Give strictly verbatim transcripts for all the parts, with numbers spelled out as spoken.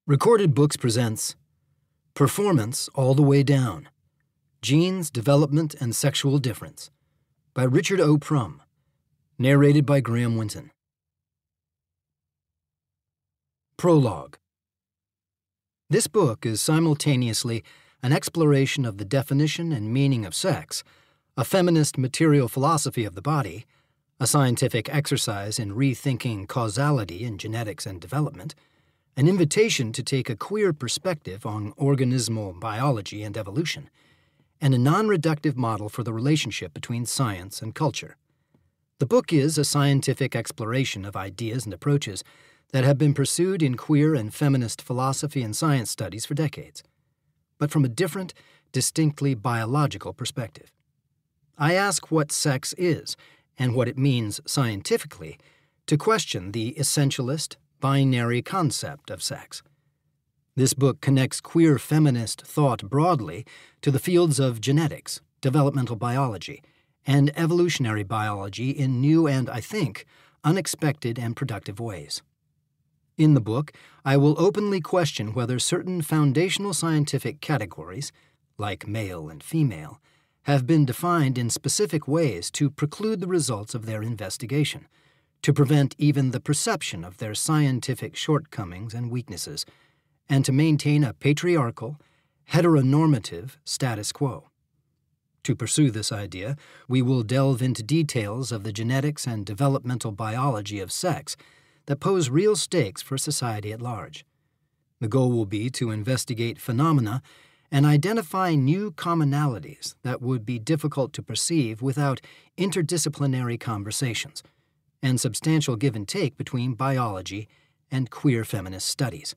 Recorded Books presents Performance All the Way Down, Genes, Development, and Sexual Difference by Richard O. Prum, narrated by Graham Winton. Prologue. This book is simultaneously an exploration of the definition and meaning of sex, a feminist material philosophy of the body, a scientific exercise in rethinking causality in genetics and development, an invitation to take a queer perspective on organismal biology and evolution, and a non-reductive model for the relationship between science and culture. The book is a scientific exploration of ideas and approaches that have been pursued in queer and feminist philosophy and science studies for decades, but from a different, distinctly biological perspective. I ask what sex is and what it means scientifically to question the essentialist, binary concept of sex. This book connects queer feminist thought broadly to the fields of genetics, developmental biology, and evolutionary biology in new and, I think, unexpected and productive ways. In the book, I will openly question whether certain foundational scientific categories, like male and female, have been defined in specific ways to preclude the results of their investigation, to prevent even the perception of their scientific shortcomings and weaknesses, and to maintain a patriarchal, heteronormative status quo. To pursue this idea, we will delve into details of the genetics and developmental biology of sex that pose real stakes for society at large. The goal will be to investigate phenomena and identify new commonalities that would be difficult to perceive without interdisciplinary conversations and substantial give and take between biology and queer feminist studies.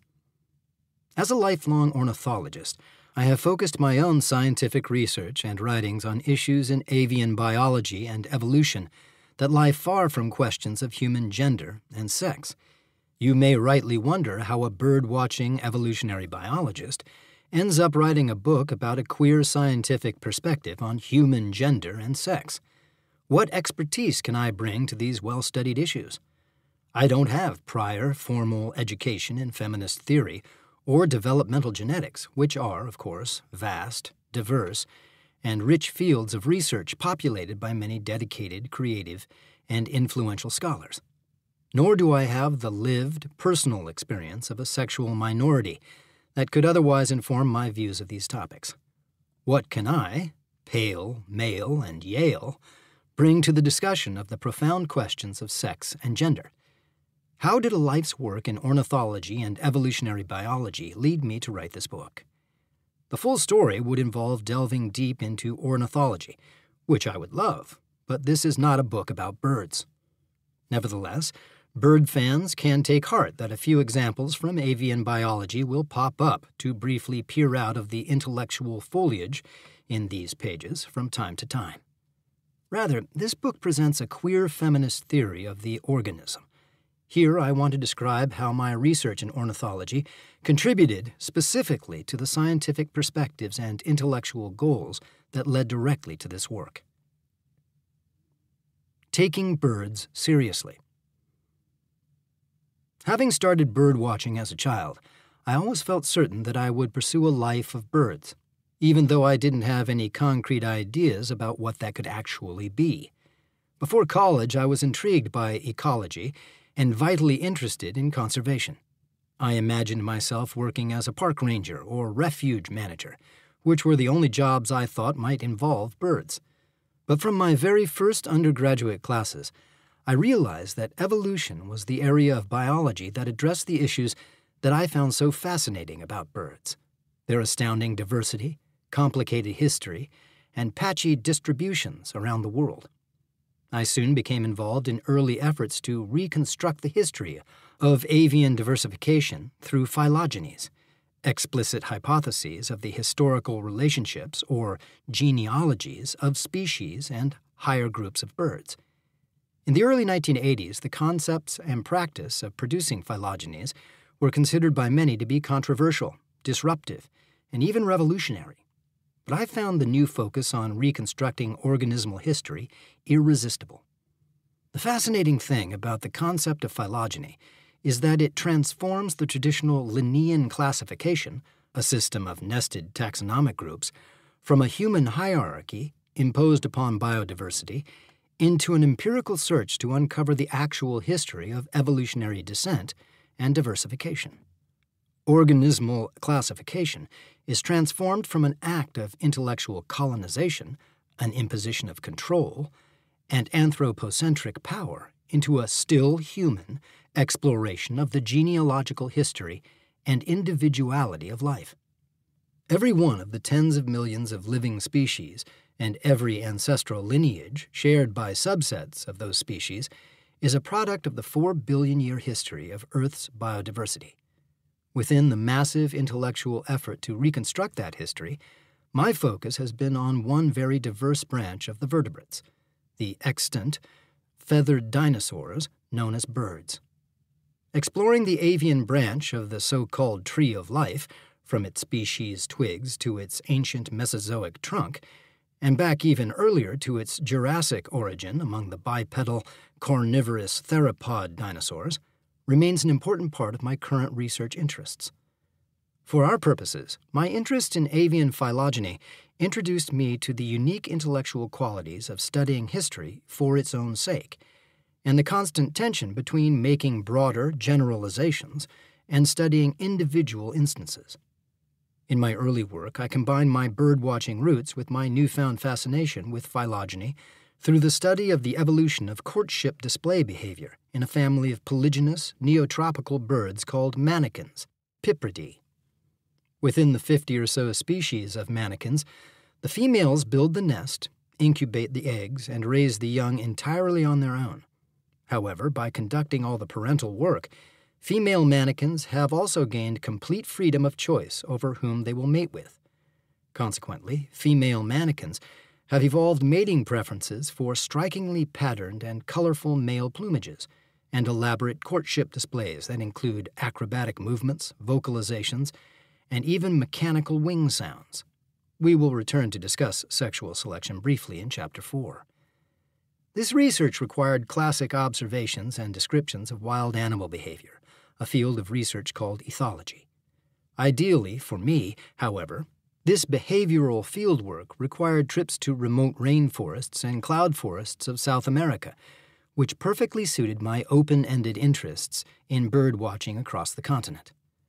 As a lifelong ornithologist, I have focused my own scientific research and writings on issues in avian biology and evolution that lie far from questions of human gender and sex. You may rightly wonder how a bird-watching evolutionary biologist ends up writing a book about a queer scientific perspective on human gender and sex. What expertise can I bring to these well-studied issues? I don't have prior formal education in feminist theory or developmental genetics, which are, of course, vast, diverse, and rich fields of research populated by many dedicated, creative, and influential scholars. Nor do I have the lived, personal experience of a sexual minority that could otherwise inform my views of these topics. What can I, pale, male, and Yale, bring to the discussion of the profound questions of sex and gender? How did a life's work in ornithology and evolutionary biology lead me to write this book? The full story would involve delving deep into ornithology, which I would love, but this is not a book about birds. Nevertheless, bird fans can take heart that a few examples from avian biology will pop up to briefly peer out of the intellectual foliage in these pages from time to time. Rather, this book presents a queer feminist theory of the organism. Here I want to describe how my research in ornithology contributed specifically to the scientific perspectives and intellectual goals that led directly to this work. Taking birds seriously. Having started bird watching as a child, I always felt certain that I would pursue a life of birds, even though I didn't have any concrete ideas about what that could actually be. Before college, I was intrigued by ecology and vitally interested in conservation. I imagined myself working as a park ranger or refuge manager, which were the only jobs I thought might involve birds. But from my very first undergraduate classes, I realized that evolution was the area of biology that addressed the issues that I found so fascinating about birds: their astounding diversity, complicated history, and patchy distributions around the world. I soon became involved in early efforts to reconstruct the history of avian diversification through phylogenies, explicit hypotheses of the historical relationships or genealogies of species and higher groups of birds. In the early nineteen eighties, the concepts and practice of producing phylogenies were considered by many to be controversial, disruptive, and even revolutionary. But I found the new focus on reconstructing organismal history irresistible. The fascinating thing about the concept of phylogeny is that it transforms the traditional Linnaean classification, a system of nested taxonomic groups, from a human hierarchy imposed upon biodiversity into an empirical search to uncover the actual history of evolutionary descent and diversification. Organismal classification is transformed from an act of intellectual colonization, an imposition of control, and anthropocentric power into a still human exploration of the genealogical history and individuality of life. Every one of the tens of millions of living species and every ancestral lineage shared by subsets of those species is a product of the four billion year history of Earth's biodiversity. Within the massive intellectual effort to reconstruct that history, my focus has been on one very diverse branch of the vertebrates, the extant, feathered dinosaurs known as birds. Exploring the avian branch of the so-called tree of life, from its species twigs to its ancient Mesozoic trunk, and back even earlier to its Jurassic origin among the bipedal, carnivorous theropod dinosaurs, remains an important part of my current research interests. For our purposes, my interest in avian phylogeny introduced me to the unique intellectual qualities of studying history for its own sake, and the constant tension between making broader generalizations and studying individual instances. In my early work, I combined my bird-watching roots with my newfound fascination with phylogeny through the study of the evolution of courtship display behavior in a family of polygynous, neotropical birds called manakins, Pipridae. Within the fifty or so species of manakins, the females build the nest, incubate the eggs, and raise the young entirely on their own. However, by conducting all the parental work, female manakins have also gained complete freedom of choice over whom they will mate with. Consequently, female manakins have evolved mating preferences for strikingly patterned and colorful male plumages, and elaborate courtship displays that include acrobatic movements, vocalizations, and even mechanical wing sounds. We will return to discuss sexual selection briefly in Chapter four. This research required classic observations and descriptions of wild animal behavior, a field of research called ethology. Ideally, for me, however, this behavioral fieldwork required trips to remote rainforests and cloud forests of South America, which perfectly suited my open-ended interests in bird-watching across the continent.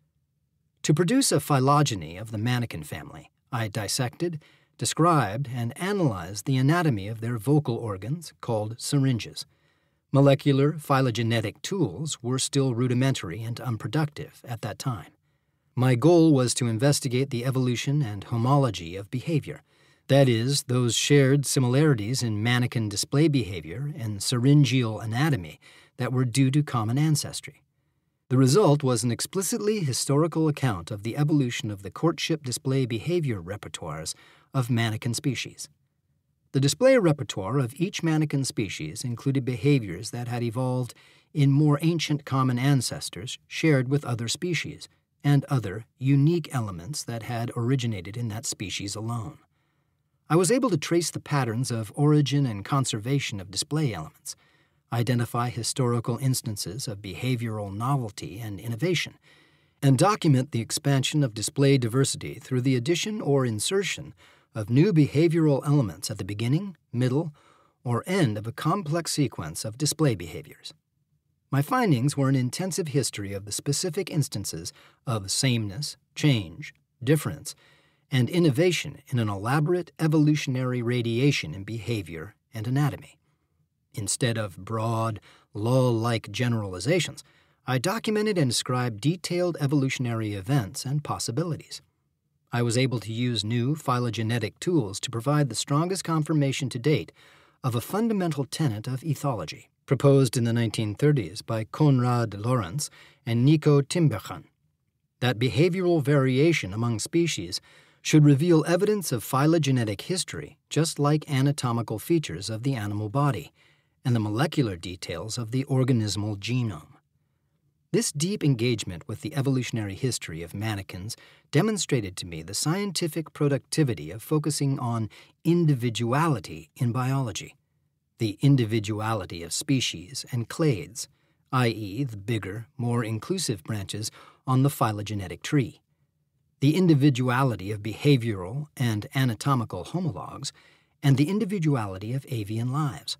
To produce a phylogeny of the manakin family, I dissected, described, and analyzed the anatomy of their vocal organs, called syringes. Molecular phylogenetic tools were still rudimentary and unproductive at that time. My goal was to investigate the evolution and homology of behavior, that is, those shared similarities in manakin display behavior and syringeal anatomy that were due to common ancestry. The result was an explicitly historical account of the evolution of the courtship display behavior repertoires of manakin species. The display repertoire of each manakin species included behaviors that had evolved in more ancient common ancestors shared with other species, and other unique elements that had originated in that species alone. I was able to trace the patterns of origin and conservation of display elements, identify historical instances of behavioral novelty and innovation, and document the expansion of display diversity through the addition or insertion of new behavioral elements at the beginning, middle, or end of a complex sequence of display behaviors. My findings were an intensive history of the specific instances of sameness, change, difference, and innovation in an elaborate evolutionary radiation in behavior and anatomy. Instead of broad, law-like generalizations, I documented and described detailed evolutionary events and possibilities. I was able to use new phylogenetic tools to provide the strongest confirmation to date of a fundamental tenet of ethology, proposed in the nineteen thirties by Konrad Lorenz and Nico Tinbergen, that behavioral variation among species should reveal evidence of phylogenetic history just like anatomical features of the animal body and the molecular details of the organismal genome. This deep engagement with the evolutionary history of manakins demonstrated to me the scientific productivity of focusing on individuality in biology, the individuality of species and clades, that is the bigger, more inclusive branches on the phylogenetic tree, the individuality of behavioral and anatomical homologs, and the individuality of avian lives.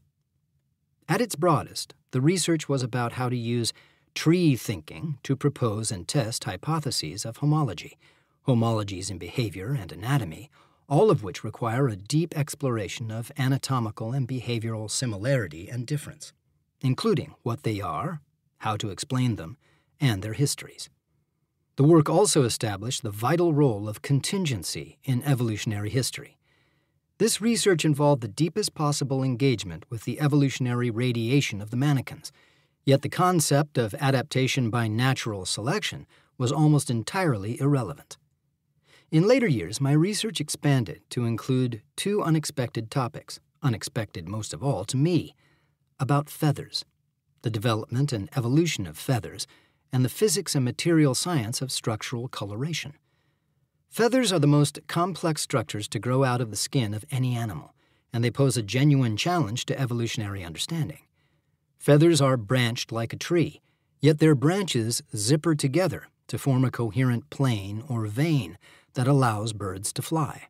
At its broadest, the research was about how to use tree thinking to propose and test hypotheses of homology, homologies in behavior and anatomy, all of which require a deep exploration of anatomical and behavioral similarity and difference, including what they are, how to explain them, and their histories. The work also established the vital role of contingency in evolutionary history. This research involved the deepest possible engagement with the evolutionary radiation of the mannequins, yet the concept of adaptation by natural selection was almost entirely irrelevant. In later years, my research expanded to include two unexpected topics, unexpected most of all to me, about feathers, the development and evolution of feathers, and the physics and material science of structural coloration. Feathers are the most complex structures to grow out of the skin of any animal, and they pose a genuine challenge to evolutionary understanding. Feathers are branched like a tree, yet their branches zipper together to form a coherent plane or vein that allows birds to fly.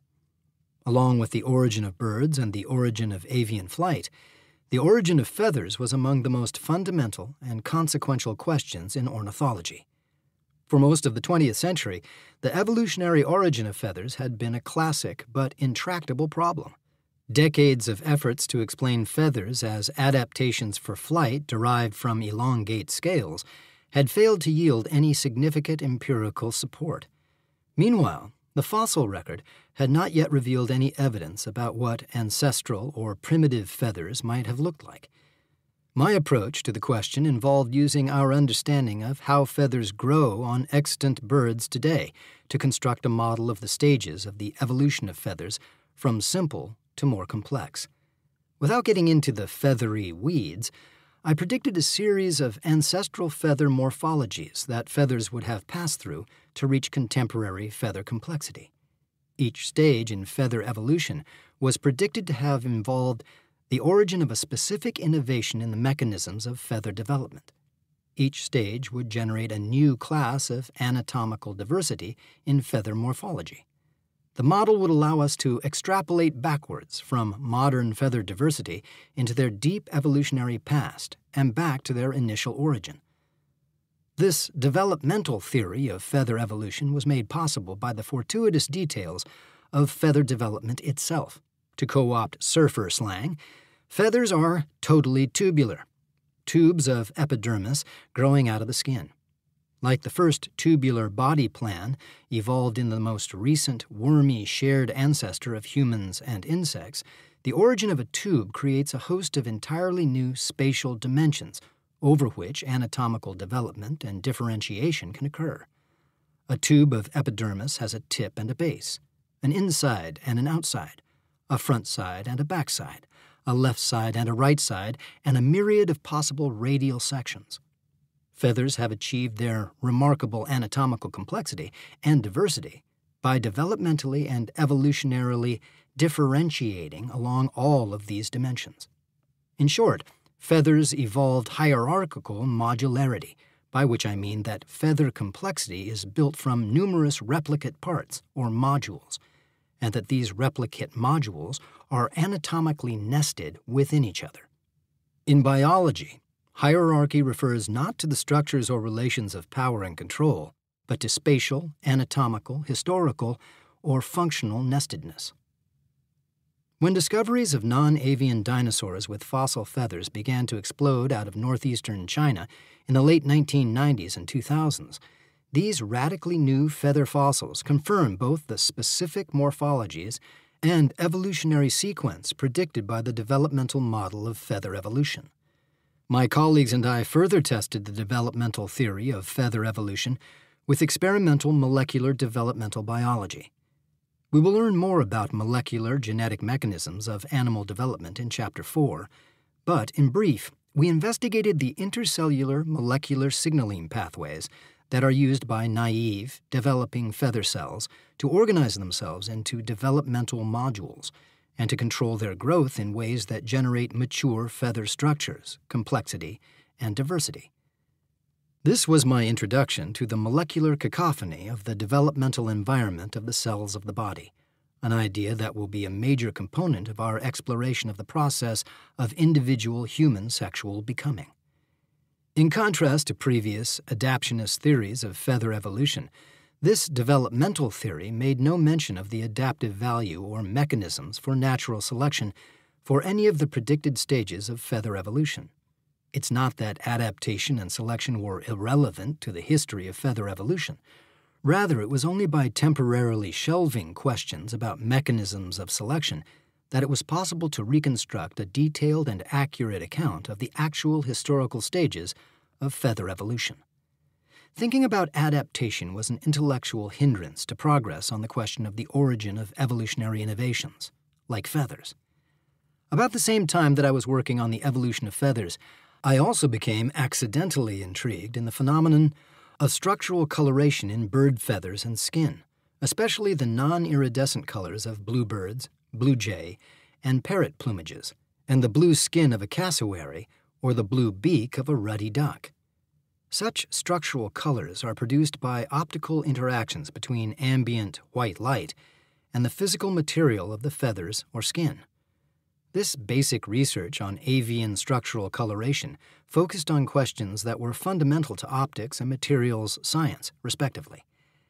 Along with the origin of birds and the origin of avian flight, the origin of feathers was among the most fundamental and consequential questions in ornithology. For most of the twentieth century, the evolutionary origin of feathers had been a classic but intractable problem. Decades of efforts to explain feathers as adaptations for flight derived from elongate scales had failed to yield any significant empirical support. Meanwhile, the fossil record had not yet revealed any evidence about what ancestral or primitive feathers might have looked like. My approach to the question involved using our understanding of how feathers grow on extant birds today to construct a model of the stages of the evolution of feathers from simple to more complex. Without getting into the feathery weeds, I predicted a series of ancestral feather morphologies that feathers would have passed through to reach contemporary feather complexity. Each stage in feather evolution was predicted to have involved the origin of a specific innovation in the mechanisms of feather development. Each stage would generate a new class of anatomical diversity in feather morphology. The model would allow us to extrapolate backwards from modern feather diversity into their deep evolutionary past and back to their initial origin. This developmental theory of feather evolution was made possible by the fortuitous details of feather development itself. To co-opt surfer slang, feathers are totally tubular, tubes of epidermis growing out of the skin. Like the first tubular body plan, evolved in the most recent wormy shared ancestor of humans and insects, the origin of a tube creates a host of entirely new spatial dimensions over which anatomical development and differentiation can occur. A tube of epidermis has a tip and a base, an inside and an outside, a front side and a back side, a left side and a right side, and a myriad of possible radial sections. Feathers have achieved their remarkable anatomical complexity and diversity by developmentally and evolutionarily differentiating along all of these dimensions. In short, feathers evolved hierarchical modularity, by which I mean that feather complexity is built from numerous replicate parts, or modules, and that these replicate modules are anatomically nested within each other. In biology, hierarchy refers not to the structures or relations of power and control, but to spatial, anatomical, historical, or functional nestedness. When discoveries of non-avian dinosaurs with fossil feathers began to explode out of northeastern China in the late nineteen nineties and two thousands, these radically new feather fossils confirm both the specific morphologies and evolutionary sequence predicted by the developmental model of feather evolution. My colleagues and I further tested the developmental theory of feather evolution with experimental molecular developmental biology. We will learn more about molecular genetic mechanisms of animal development in Chapter four, but in brief, we investigated the intercellular molecular signaling pathways that are used by naive, developing feather cells to organize themselves into developmental modules and to control their growth in ways that generate mature feather structures, complexity, and diversity. This was my introduction to the molecular cacophony of the developmental environment of the cells of the body, an idea that will be a major component of our exploration of the process of individual human sexual becoming. In contrast to previous adaptionist theories of feather evolution, this developmental theory made no mention of the adaptive value or mechanisms for natural selection for any of the predicted stages of feather evolution. It's not that adaptation and selection were irrelevant to the history of feather evolution. Rather, it was only by temporarily shelving questions about mechanisms of selection that it was possible to reconstruct a detailed and accurate account of the actual historical stages of feather evolution. Thinking about adaptation was an intellectual hindrance to progress on the question of the origin of evolutionary innovations, like feathers. About the same time that I was working on the evolution of feathers, I also became accidentally intrigued in the phenomenon of structural coloration in bird feathers and skin, especially the non-iridescent colors of bluebirds, blue jay, and parrot plumages, and the blue skin of a cassowary or the blue beak of a ruddy duck. Such structural colors are produced by optical interactions between ambient white light and the physical material of the feathers or skin. This basic research on avian structural coloration focused on questions that were fundamental to optics and materials science, respectively.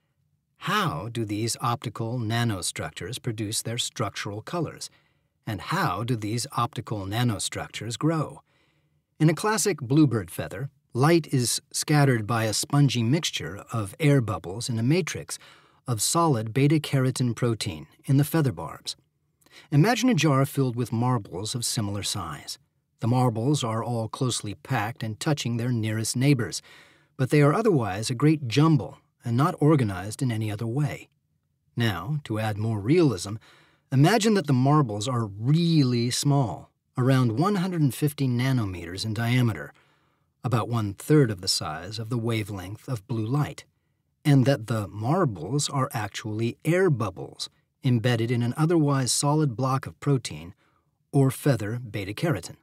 How do these optical nanostructures produce their structural colors? And how do these optical nanostructures grow? In a classic bluebird feather, light is scattered by a spongy mixture of air bubbles in a matrix of solid beta-carotene protein in the feather barbs. Imagine a jar filled with marbles of similar size. The marbles are all closely packed and touching their nearest neighbors, but they are otherwise a great jumble and not organized in any other way. Now, to add more realism, imagine that the marbles are really small, around one hundred fifty nanometers in diameter, about one-third of the size of the wavelength of blue light, and that the marbles are actually air bubbles embedded in an otherwise solid block of protein or feather beta-carotene.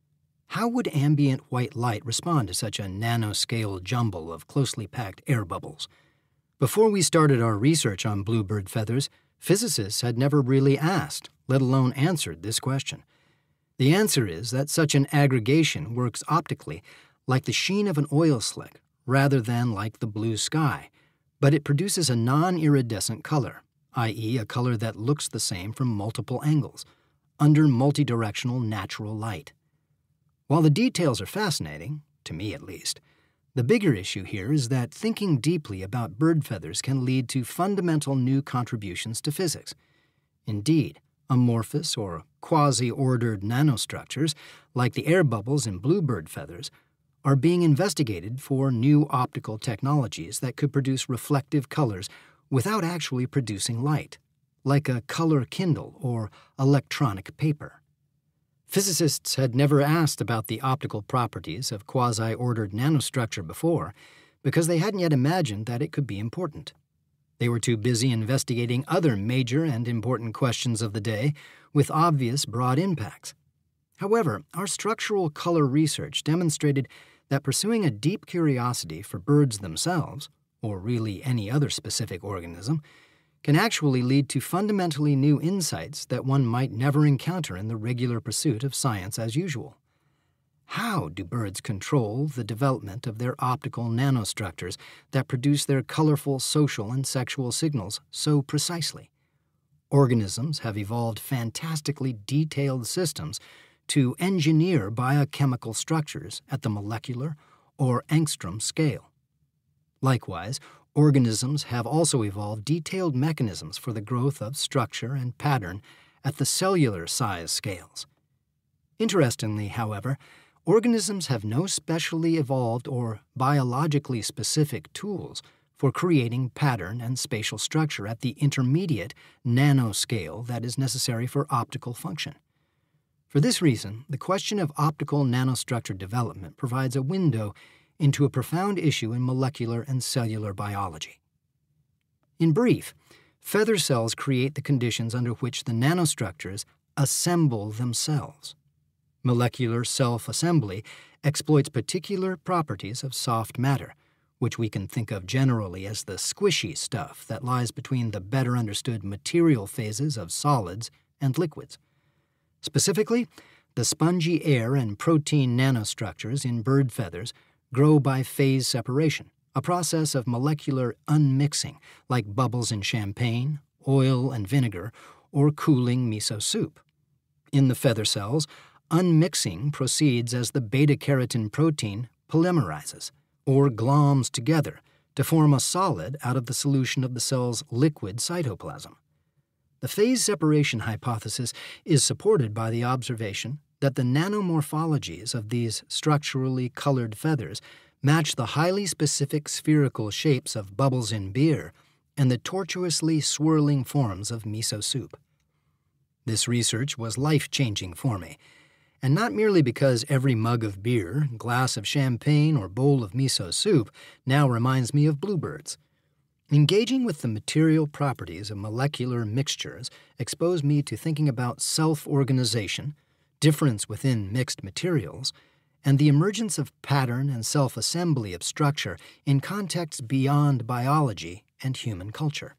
How would ambient white light respond to such a nanoscale jumble of closely packed air bubbles? Before we started our research on bluebird feathers, physicists had never really asked, let alone answered, this question. The answer is that such an aggregation works optically like the sheen of an oil slick rather than like the blue sky, but it produces a non-iridescent color, that is a color that looks the same from multiple angles, under multidirectional natural light. While the details are fascinating, to me at least, the bigger issue here is that thinking deeply about bird feathers can lead to fundamental new contributions to physics. Indeed, amorphous or quasi-ordered nanostructures, like the air bubbles in bluebird feathers, are being investigated for new optical technologies that could produce reflective colors without actually producing light, like a color Kindle or electronic paper. Physicists had never asked about the optical properties of quasi-ordered nanostructure before because they hadn't yet imagined that it could be important. They were too busy investigating other major and important questions of the day with obvious broad impacts. However, our structural color research demonstrated that pursuing a deep curiosity for birds themselves, or really any other specific organism, can actually lead to fundamentally new insights that one might never encounter in the regular pursuit of science as usual. How do birds control the development of their optical nanostructures that produce their colorful social and sexual signals so precisely? Organisms have evolved fantastically detailed systems to engineer biochemical structures at the molecular or angstrom scale. Likewise, organisms have also evolved detailed mechanisms for the growth of structure and pattern at the cellular size scales. Interestingly, however, organisms have no specially evolved or biologically specific tools for creating pattern and spatial structure at the intermediate nanoscale that is necessary for optical function. For this reason, the question of optical nanostructure development provides a window into a profound issue in molecular and cellular biology. In brief, feather cells create the conditions under which the nanostructures assemble themselves. Molecular self-assembly exploits particular properties of soft matter, which we can think of generally as the squishy stuff that lies between the better understood material phases of solids and liquids. Specifically, the spongy air and protein nanostructures in bird feathers grow by phase separation, a process of molecular unmixing, like bubbles in champagne, oil and vinegar, or cooling miso soup. In the feather cells, unmixing proceeds as the beta-carotene protein polymerizes, or gloms together, to form a solid out of the solution of the cell's liquid cytoplasm. The phase separation hypothesis is supported by the observation that the nanomorphologies of these structurally colored feathers match the highly specific spherical shapes of bubbles in beer and the tortuously swirling forms of miso soup. This research was life-changing for me, and not merely because every mug of beer, glass of champagne, or bowl of miso soup now reminds me of bluebirds. Engaging with the material properties of molecular mixtures exposed me to thinking about self-organization, difference within mixed materials, and the emergence of pattern and self-assembly of structure in contexts beyond biology and human culture.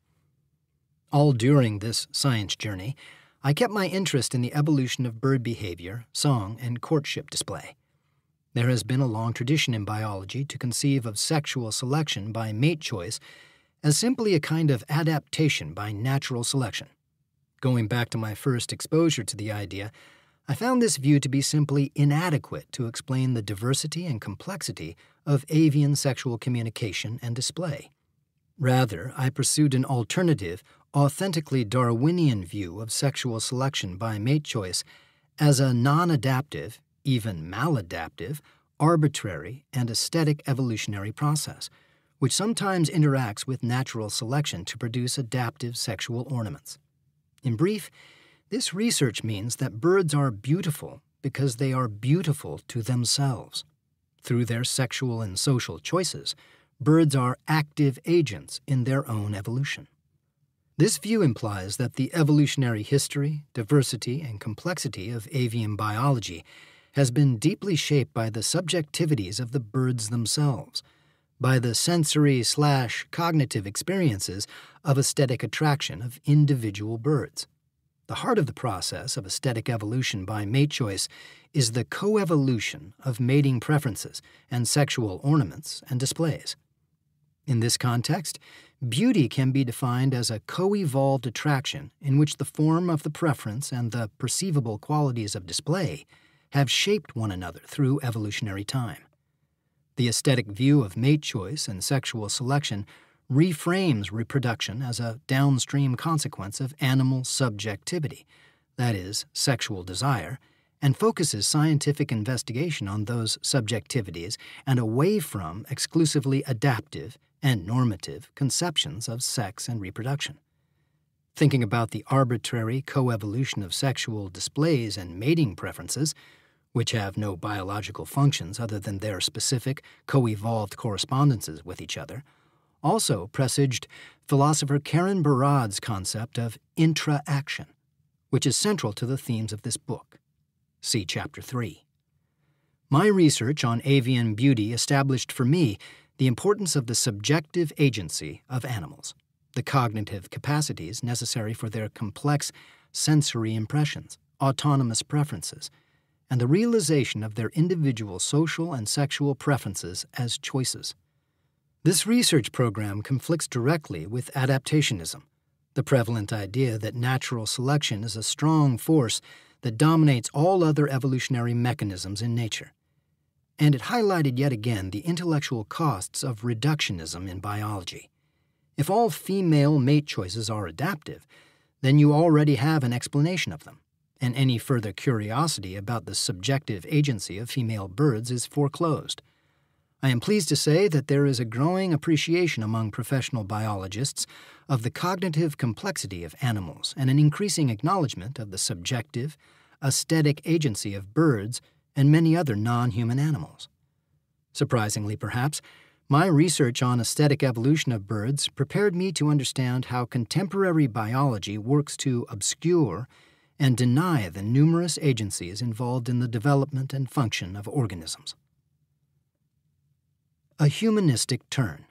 All during this science journey, I kept my interest in the evolution of bird behavior, song, and courtship display. There has been a long tradition in biology to conceive of sexual selection by mate choice as simply a kind of adaptation by natural selection. Going back to my first exposure to the idea, I found this view to be simply inadequate to explain the diversity and complexity of avian sexual communication and display. Rather, I pursued an alternative, authentically Darwinian view of sexual selection by mate choice as a non-adaptive, even maladaptive, arbitrary, and aesthetic evolutionary process, which sometimes interacts with natural selection to produce adaptive sexual ornaments. In brief, this research means that birds are beautiful because they are beautiful to themselves. Through their sexual and social choices, birds are active agents in their own evolution. This view implies that the evolutionary history, diversity, and complexity of avian biology has been deeply shaped by the subjectivities of the birds themselves, by the sensory-slash-cognitive experiences of aesthetic attraction of individual birds. The heart of the process of aesthetic evolution by mate choice is the coevolution of mating preferences and sexual ornaments and displays. In this context, beauty can be defined as a co-evolved attraction in which the form of the preference and the perceivable qualities of display have shaped one another through evolutionary time. The aesthetic view of mate choice and sexual selection reframes reproduction as a downstream consequence of animal subjectivity, that is, sexual desire, and focuses scientific investigation on those subjectivities and away from exclusively adaptive and normative conceptions of sex and reproduction. Thinking about the arbitrary coevolution of sexual displays and mating preferences, which have no biological functions other than their specific, co-evolved correspondences with each other, also presaged philosopher Karen Barad's concept of intra-action, which is central to the themes of this book. See Chapter three. My research on avian beauty established for me the importance of the subjective agency of animals, the cognitive capacities necessary for their complex sensory impressions, autonomous preferences, and the realization of their individual social and sexual preferences as choices. This research program conflicts directly with adaptationism, the prevalent idea that natural selection is a strong force that dominates all other evolutionary mechanisms in nature. And it highlighted yet again the intellectual costs of reductionism in biology. If all female mate choices are adaptive, then you already have an explanation of them, and any further curiosity about the subjective agency of female birds is foreclosed. I am pleased to say that there is a growing appreciation among professional biologists of the cognitive complexity of animals and an increasing acknowledgement of the subjective, aesthetic agency of birds and many other non-human animals. Surprisingly, perhaps, my research on aesthetic evolution of birds prepared me to understand how contemporary biology works to obscure and deny the numerous agencies involved in the development and function of organisms. A humanistic turn.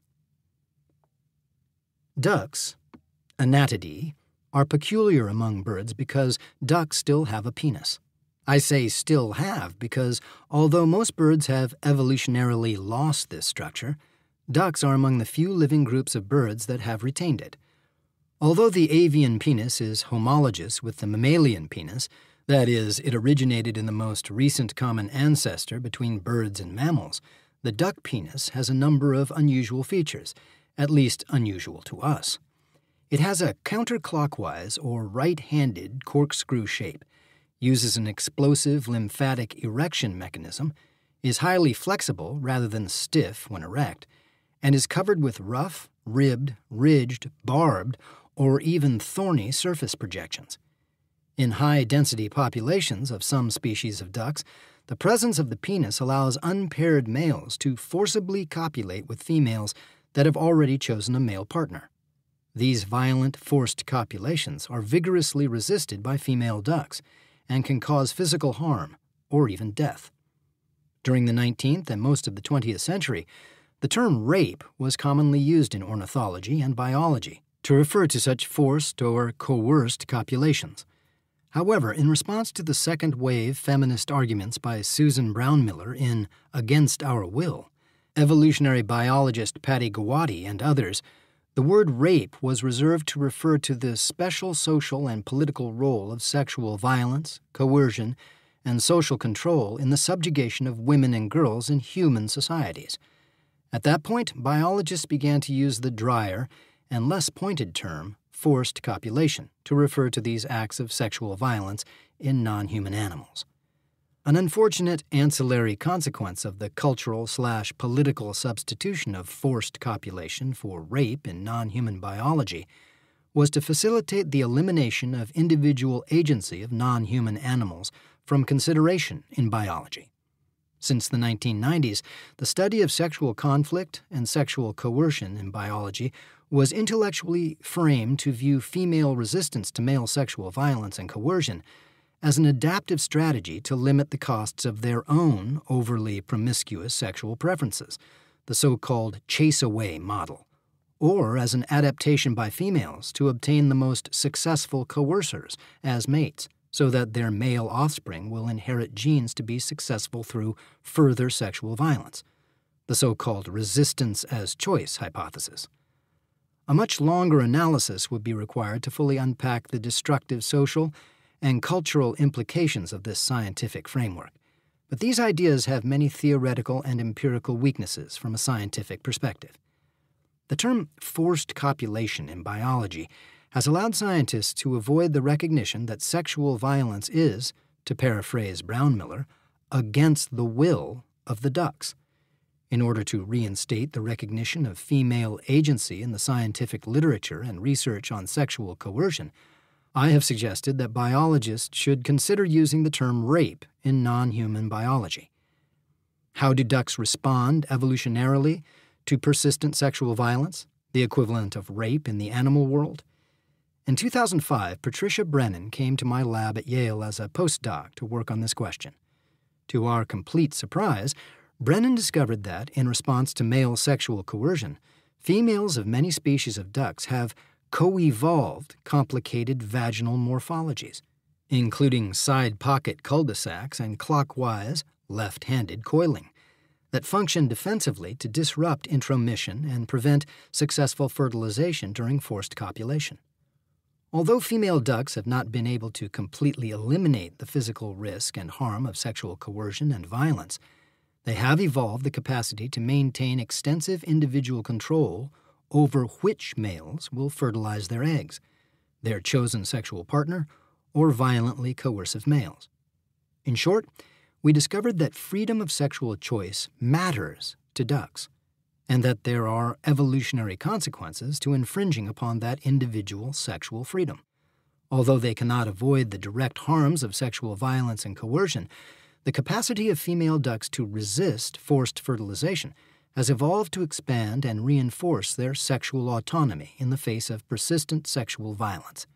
Ducks, Anatidae, are peculiar among birds because ducks still have a penis. I say still have because although most birds have evolutionarily lost this structure, ducks are among the few living groups of birds that have retained it. Although the avian penis is homologous with the mammalian penis, that is, it originated in the most recent common ancestor between birds and mammals, the duck penis has a number of unusual features, at least unusual to us. It has a counterclockwise or right-handed corkscrew shape, uses an explosive lymphatic erection mechanism, is highly flexible rather than stiff when erect, and is covered with rough, ribbed, ridged, barbed, or even thorny surface projections. In high-density populations of some species of ducks, the presence of the penis allows unpaired males to forcibly copulate with females that have already chosen a male partner. These violent, forced copulations are vigorously resisted by female ducks and can cause physical harm or even death. During the nineteenth and most of the twentieth century, the term rape was commonly used in ornithology and biology to refer to such forced or coerced copulations. However, in response to the second-wave feminist arguments by Susan Brownmiller in Against Our Will, evolutionary biologist Patty Gawadi and others, the word rape was reserved to refer to the special social and political role of sexual violence, coercion, and social control in the subjugation of women and girls in human societies. At that point, biologists began to use the drier and less pointed term forced copulation to refer to these acts of sexual violence in non-human animals. An unfortunate ancillary consequence of the cultural slash political substitution of forced copulation for rape in non-human biology was to facilitate the elimination of individual agency of non-human animals from consideration in biology. Since the nineteen nineties, the study of sexual conflict and sexual coercion in biology was intellectually framed to view female resistance to male sexual violence and coercion as an adaptive strategy to limit the costs of their own overly promiscuous sexual preferences, the so-called chase-away model, or as an adaptation by females to obtain the most successful coercers as mates, so that their male offspring will inherit genes to be successful through further sexual violence, the so-called resistance as choice hypothesis. A much longer analysis would be required to fully unpack the destructive social and cultural implications of this scientific framework, but these ideas have many theoretical and empirical weaknesses from a scientific perspective. The term forced copulation in biology has allowed scientists to avoid the recognition that sexual violence is, to paraphrase Brownmiller, against the will of the ducks. In order to reinstate the recognition of female agency in the scientific literature and research on sexual coercion, I have suggested that biologists should consider using the term rape in non-human biology. How do ducks respond evolutionarily to persistent sexual violence, the equivalent of rape in the animal world? In two thousand five, Patricia Brennan came to my lab at Yale as a postdoc to work on this question. To our complete surprise, Brennan discovered that, in response to male sexual coercion, females of many species of ducks have co-evolved complicated vaginal morphologies, including side pocket cul-de-sacs and clockwise, left-handed coiling, that function defensively to disrupt intromission and prevent successful fertilization during forced copulation. Although female ducks have not been able to completely eliminate the physical risk and harm of sexual coercion and violence, they have evolved the capacity to maintain extensive individual control over which males will fertilize their eggs, their chosen sexual partner, or violently coercive males. In short, we discovered that freedom of sexual choice matters to ducks, and that there are evolutionary consequences to infringing upon that individual sexual freedom. Although they cannot avoid the direct harms of sexual violence and coercion, the capacity of female ducks to resist forced fertilization has evolved to expand and reinforce their sexual autonomy in the face of persistent sexual violence.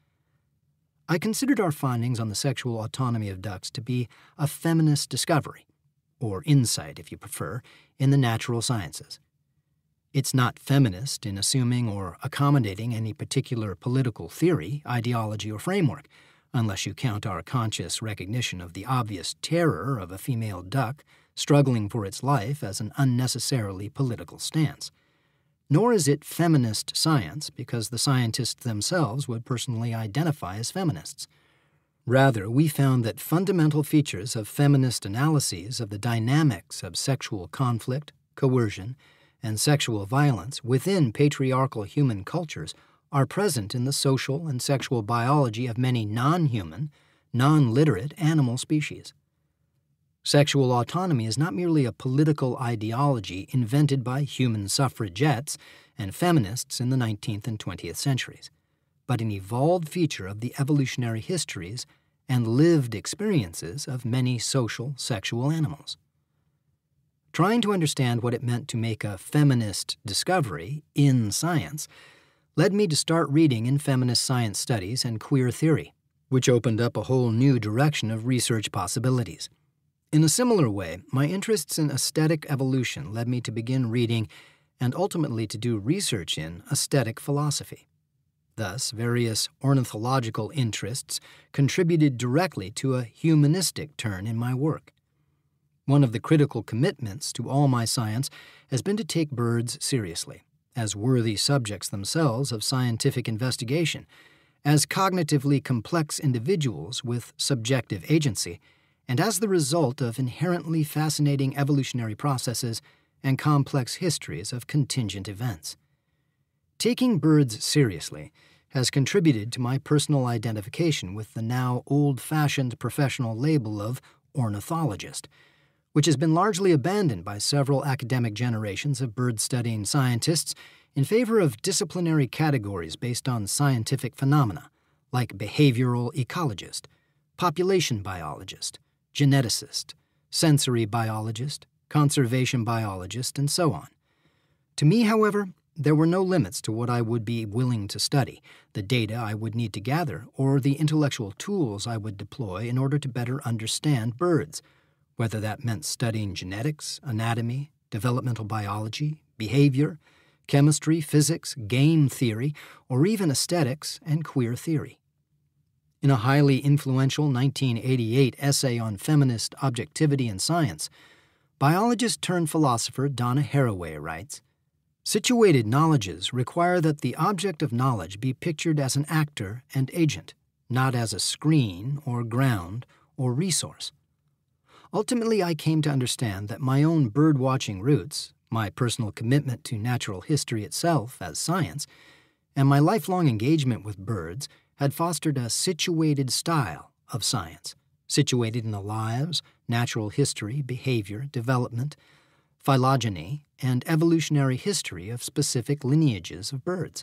I considered our findings on the sexual autonomy of ducks to be a feminist discovery, or insight if you prefer, in the natural sciences. It's not feminist in assuming or accommodating any particular political theory, ideology, or framework, unless you count our conscious recognition of the obvious terror of a female duck struggling for its life as an unnecessarily political stance. Nor is it feminist science because the scientists themselves would personally identify as feminists. Rather, we found that fundamental features of feminist analyses of the dynamics of sexual conflict, coercion, and sexual violence within patriarchal human cultures are present in the social and sexual biology of many non-human, non-literate animal species. Sexual autonomy is not merely a political ideology invented by human suffragettes and feminists in the nineteenth and twentieth centuries, but an evolved feature of the evolutionary histories and lived experiences of many social sexual animals. Trying to understand what it meant to make a feminist discovery in science led me to start reading in feminist science studies and queer theory, which opened up a whole new direction of research possibilities. In a similar way, my interests in aesthetic evolution led me to begin reading and ultimately to do research in aesthetic philosophy. Thus, various ornithological interests contributed directly to a humanistic turn in my work. One of the critical commitments to all my science has been to take birds seriously, as worthy subjects themselves of scientific investigation, as cognitively complex individuals with subjective agency, and as the result of inherently fascinating evolutionary processes and complex histories of contingent events. Taking birds seriously has contributed to my personal identification with the now old-fashioned professional label of ornithologist, which has been largely abandoned by several academic generations of bird-studying scientists in favor of disciplinary categories based on scientific phenomena, like behavioral ecologist, population biologist, geneticist, sensory biologist, conservation biologist, and so on. To me, however, there were no limits to what I would be willing to study, the data I would need to gather, or the intellectual tools I would deploy in order to better understand birds, whether that meant studying genetics, anatomy, developmental biology, behavior, chemistry, physics, game theory, or even aesthetics and queer theory. In a highly influential nineteen eighty-eight essay on feminist objectivity in science, biologist turned philosopher Donna Haraway writes, "Situated knowledges require that the object of knowledge be pictured as an actor and agent, not as a screen or ground or resource. Ultimately, I came to understand that my own bird-watching roots, my personal commitment to natural history itself as science, and my lifelong engagement with birds had fostered a situated style of science, situated in the lives, natural history, behavior, development, phylogeny, and evolutionary history of specific lineages of birds.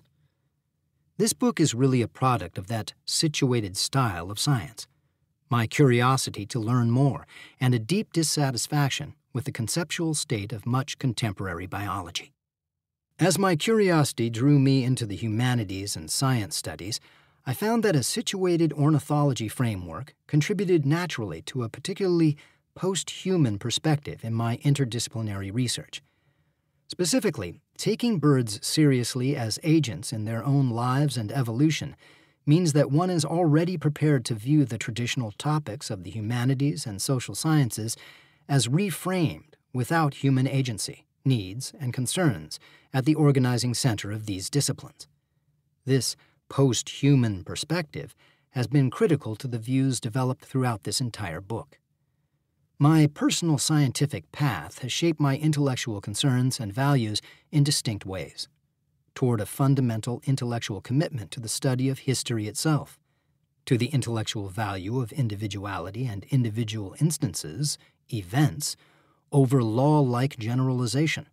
This book is really a product of that situated style of science, my curiosity to learn more, and a deep dissatisfaction with the conceptual state of much contemporary biology. As my curiosity drew me into the humanities and science studies, I found that a situated ornithology framework contributed naturally to a particularly post-human perspective in my interdisciplinary research. Specifically, taking birds seriously as agents in their own lives and evolution means that one is already prepared to view the traditional topics of the humanities and social sciences as reframed without human agency, needs, and concerns at the organizing center of these disciplines. This post-human perspective has been critical to the views developed throughout this entire book. My personal scientific path has shaped my intellectual concerns and values in distinct ways, toward a fundamental intellectual commitment to the study of history itself, to the intellectual value of individuality and individual instances, events, over law-like generalization,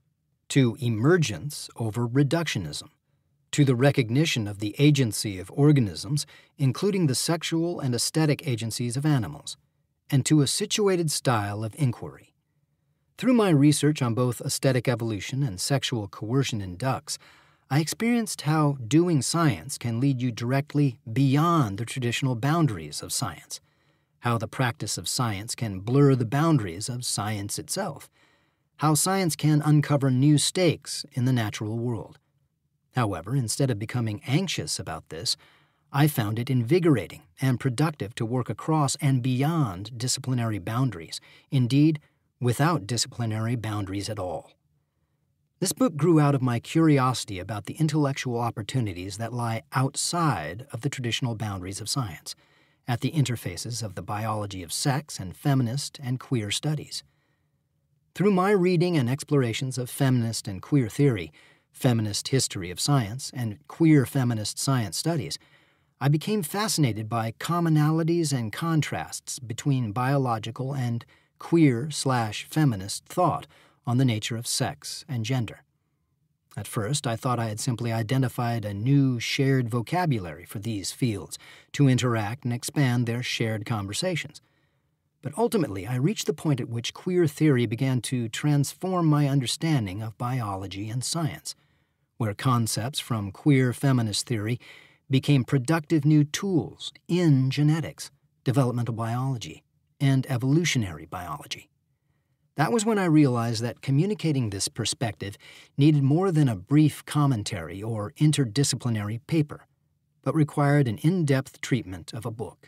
to emergence over reductionism, to the recognition of the agency of organisms, including the sexual and aesthetic agencies of animals, and to a situated style of inquiry. Through my research on both aesthetic evolution and sexual coercion in ducks, I experienced how doing science can lead you directly beyond the traditional boundaries of science, how the practice of science can blur the boundaries of science itself, how science can uncover new stakes in the natural world. However, instead of becoming anxious about this, I found it invigorating and productive to work across and beyond disciplinary boundaries, indeed, without disciplinary boundaries at all. This book grew out of my curiosity about the intellectual opportunities that lie outside of the traditional boundaries of science, at the interfaces of the biology of sex and feminist and queer studies. Through my reading and explorations of feminist and queer theory, feminist history of science, and queer feminist science studies, I became fascinated by commonalities and contrasts between biological and queer-slash-feminist thought on the nature of sex and gender. At first, I thought I had simply identified a new shared vocabulary for these fields to interact and expand their shared conversations. But ultimately, I reached the point at which queer theory began to transform my understanding of biology and science, where concepts from queer feminist theory became productive new tools in genetics, developmental biology, and evolutionary biology. That was when I realized that communicating this perspective needed more than a brief commentary or interdisciplinary paper, but required an in-depth treatment of a book.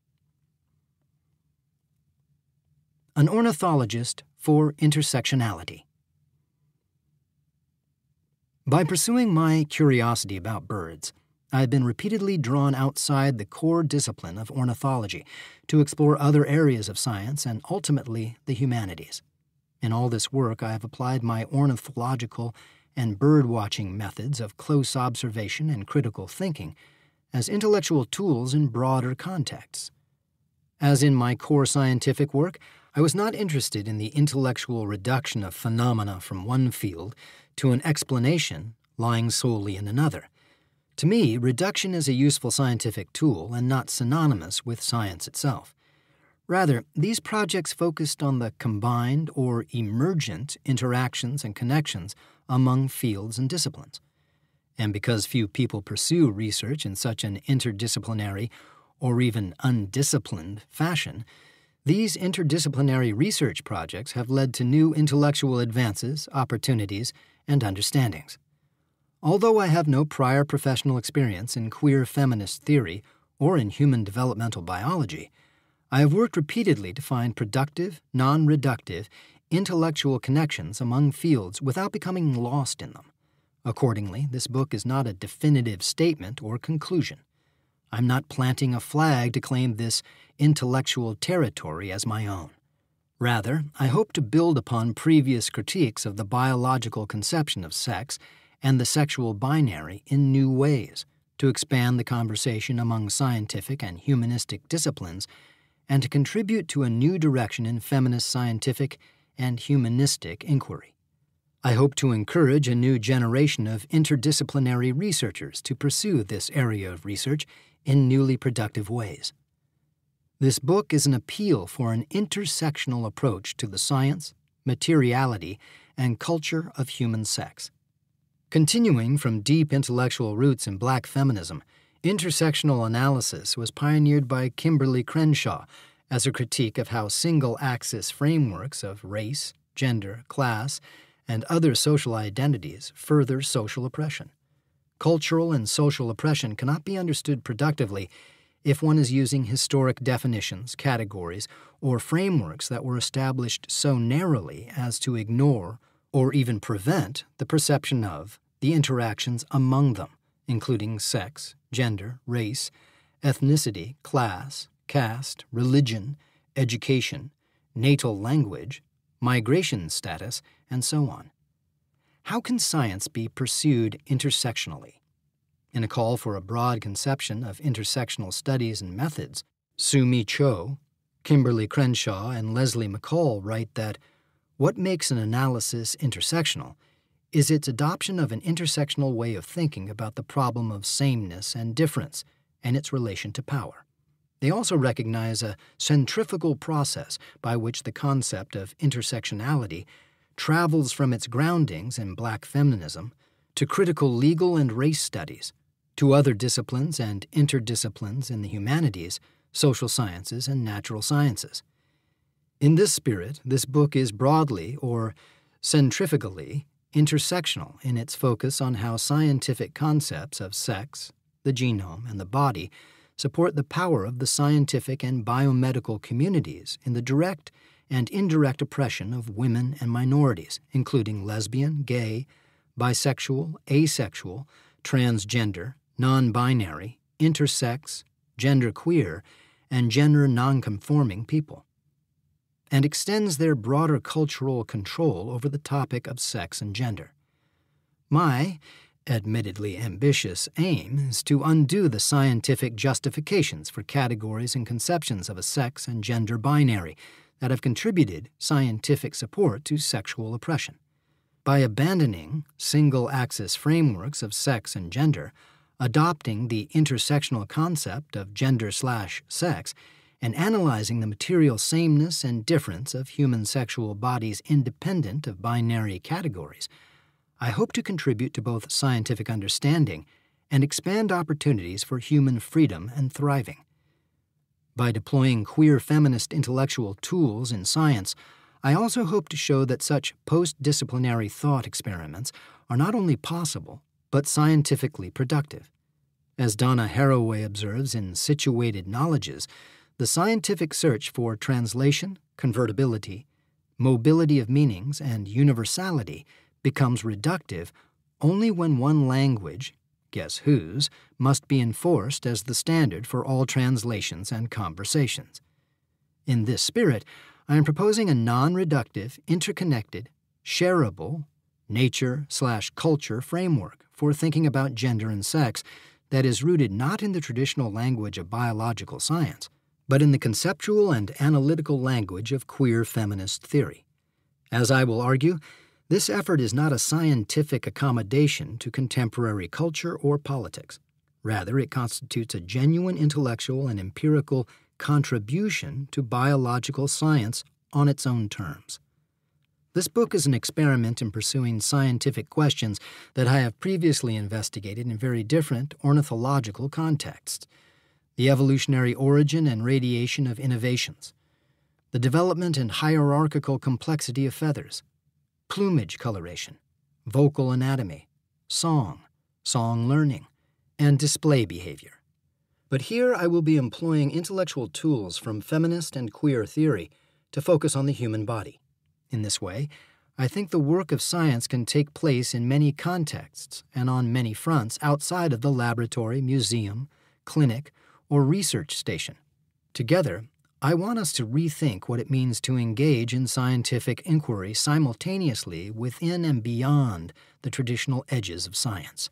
An Ornithologist for Intersectionality. By pursuing my curiosity about birds, I have been repeatedly drawn outside the core discipline of ornithology to explore other areas of science and ultimately the humanities. In all this work, I have applied my ornithological and bird-watching methods of close observation and critical thinking as intellectual tools in broader contexts. As in my core scientific work, I was not interested in the intellectual reduction of phenomena from one field to an explanation lying solely in another. To me, reduction is a useful scientific tool and not synonymous with science itself. Rather, these projects focused on the combined or emergent interactions and connections among fields and disciplines. And because few people pursue research in such an interdisciplinary or even undisciplined fashion, these interdisciplinary research projects have led to new intellectual advances, opportunities, and understandings. Although I have no prior professional experience in queer feminist theory or in human developmental biology, I have worked repeatedly to find productive, non-reductive, intellectual connections among fields without becoming lost in them. Accordingly, this book is not a definitive statement or conclusion. I'm not planting a flag to claim this intellectual territory as my own. Rather, I hope to build upon previous critiques of the biological conception of sex and the sexual binary in new ways, to expand the conversation among scientific and humanistic disciplines, and to contribute to a new direction in feminist scientific and humanistic inquiry. I hope to encourage a new generation of interdisciplinary researchers to pursue this area of research in newly productive ways. This book is an appeal for an intersectional approach to the science, materiality, and culture of human sex. Continuing from deep intellectual roots in Black feminism, intersectional analysis was pioneered by Kimberly Crenshaw as a critique of how single-axis frameworks of race, gender, class, and other social identities further social oppression. Cultural and social oppression cannot be understood productively if one is using historic definitions, categories, or frameworks that were established so narrowly as to ignore or even prevent the perception of the interactions among them, including sex, gender, race, ethnicity, class, caste, religion, education, natal language, migration status, and so on. How can science be pursued intersectionally? In a call for a broad conception of intersectional studies and methods, Sue-Mi Cho, Kimberly Crenshaw, and Leslie McCall write that what makes an analysis intersectional is its adoption of an intersectional way of thinking about the problem of sameness and difference and its relation to power. They also recognize a centrifugal process by which the concept of intersectionality travels from its groundings in Black feminism to critical legal and race studies, to other disciplines and interdisciplines in the humanities, social sciences, and natural sciences. In this spirit, this book is broadly, or centrifugally, intersectional in its focus on how scientific concepts of sex, the genome, and the body support the power of the scientific and biomedical communities in the direct and indirect oppression of women and minorities, including lesbian, gay, bisexual, asexual, transgender, non-binary, intersex, genderqueer, and gender nonconforming people, and extends their broader cultural control over the topic of sex and gender. My, admittedly ambitious, aim is to undo the scientific justifications for categories and conceptions of a sex and gender binary that have contributed scientific support to sexual oppression. By abandoning single-axis frameworks of sex and gender, adopting the intersectional concept of gender-slash-sex, and analyzing the material sameness and difference of human sexual bodies independent of binary categories, I hope to contribute to both scientific understanding and expand opportunities for human freedom and thriving. By deploying queer feminist intellectual tools in science, I also hope to show that such post-disciplinary thought experiments are not only possible, but scientifically productive. As Donna Haraway observes in Situated Knowledges, the scientific search for translation, convertibility, mobility of meanings, and universality becomes reductive only when one language, guess whose, must be enforced as the standard for all translations and conversations. In this spirit, I am proposing a non-reductive, interconnected, shareable, nature-slash-culture framework for thinking about gender and sex that is rooted not in the traditional language of biological science, but in the conceptual and analytical language of queer feminist theory. As I will argue, this effort is not a scientific accommodation to contemporary culture or politics. Rather, it constitutes a genuine intellectual and empirical contribution to biological science on its own terms. This book is an experiment in pursuing scientific questions that I have previously investigated in very different ornithological contexts: the evolutionary origin and radiation of innovations, the development and hierarchical complexity of feathers, plumage coloration, vocal anatomy, song, song learning, and display behavior. But here I will be employing intellectual tools from feminist and queer theory to focus on the human body. In this way, I think the work of science can take place in many contexts and on many fronts outside of the laboratory, museum, clinic, or research station. Together, I want us to rethink what it means to engage in scientific inquiry simultaneously within and beyond the traditional edges of science.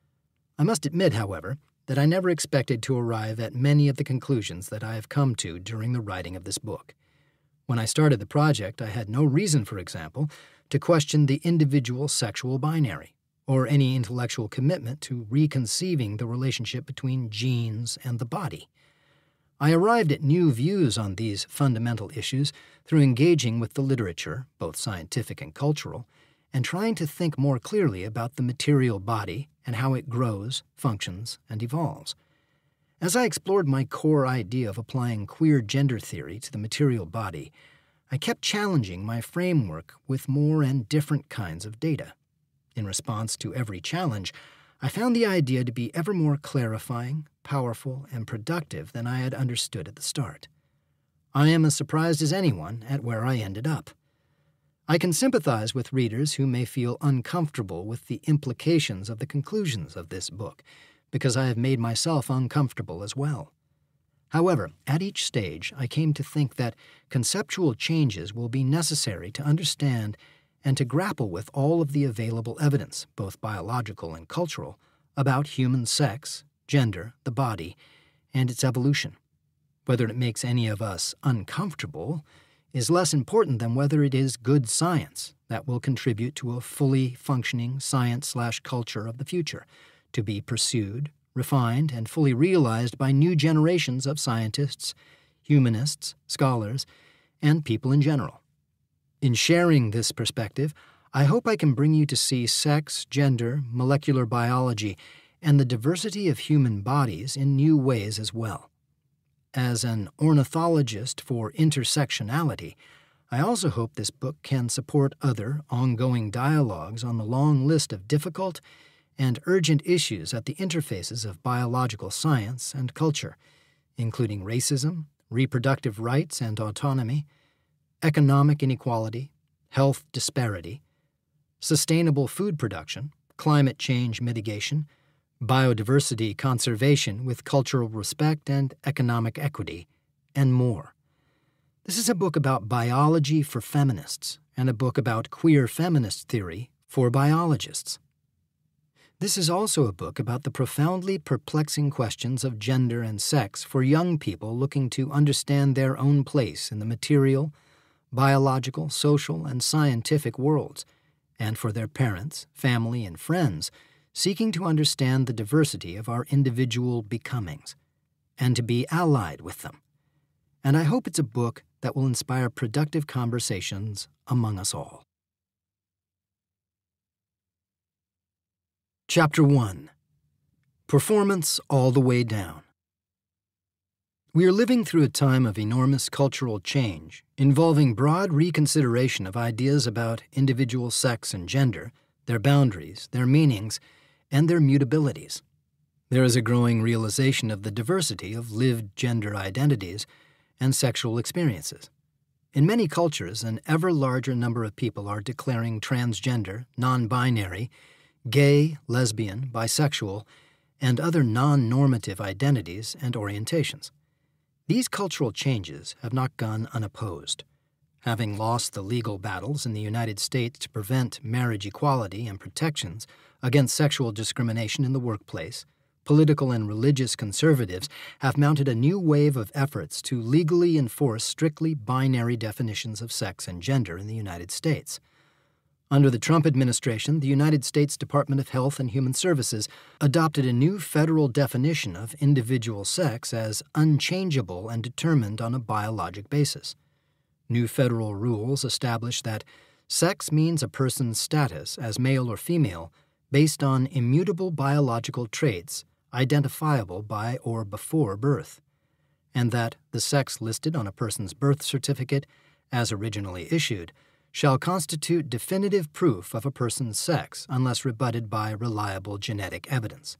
I must admit, however, that I never expected to arrive at many of the conclusions that I have come to during the writing of this book. When I started the project, I had no reason, for example, to question the individual sexual binary, or any intellectual commitment to reconceiving the relationship between genes and the body. I arrived at new views on these fundamental issues through engaging with the literature, both scientific and cultural, and trying to think more clearly about the material body and how it grows, functions, and evolves. As I explored my core idea of applying queer gender theory to the material body, I kept challenging my framework with more and different kinds of data. In response to every challenge, I found the idea to be ever more clarifying, powerful, and productive than I had understood at the start. I am as surprised as anyone at where I ended up. I can sympathize with readers who may feel uncomfortable with the implications of the conclusions of this book, because I have made myself uncomfortable as well. However, at each stage, I came to think that conceptual changes will be necessary to understand and to grapple with all of the available evidence, both biological and cultural, about human sex, gender, the body, and its evolution. Whether it makes any of us uncomfortable is less important than whether it is good science that will contribute to a fully functioning science-slash-culture of the future, to be pursued, refined, and fully realized by new generations of scientists, humanists, scholars, and people in general. In sharing this perspective, I hope I can bring you to see sex, gender, molecular biology, and the diversity of human bodies in new ways as well. As an ornithologist for intersectionality, I also hope this book can support other ongoing dialogues on the long list of difficult and urgent issues at the interfaces of biological science and culture, including racism, reproductive rights and autonomy, economic inequality, health disparity, sustainable food production, climate change mitigation, biodiversity conservation with cultural respect and economic equity, and more. This is a book about biology for feminists and a book about queer feminist theory for biologists. This is also a book about the profoundly perplexing questions of gender and sex for young people looking to understand their own place in the material, biological, social, and scientific worlds, and for their parents, family, and friends seeking to understand the diversity of our individual becomings and to be allied with them. And I hope it's a book that will inspire productive conversations among us all. Chapter one. Performance All the Way Down. We are living through a time of enormous cultural change involving broad reconsideration of ideas about individual sex and gender, their boundaries, their meanings, and their mutabilities. There is a growing realization of the diversity of lived gender identities and sexual experiences. In many cultures, an ever larger number of people are declaring transgender, non-binary, gay, lesbian, bisexual, and other non-normative identities and orientations. These cultural changes have not gone unopposed. Having lost the legal battles in the United States to prevent marriage equality and protections against sexual discrimination in the workplace, political and religious conservatives have mounted a new wave of efforts to legally enforce strictly binary definitions of sex and gender in the United States. Under the Trump administration, the United States Department of Health and Human Services adopted a new federal definition of individual sex as unchangeable and determined on a biologic basis. New federal rules establish that sex means a person's status as male or female based on immutable biological traits identifiable by or before birth, and that the sex listed on a person's birth certificate, as originally issued, shall constitute definitive proof of a person's sex unless rebutted by reliable genetic evidence.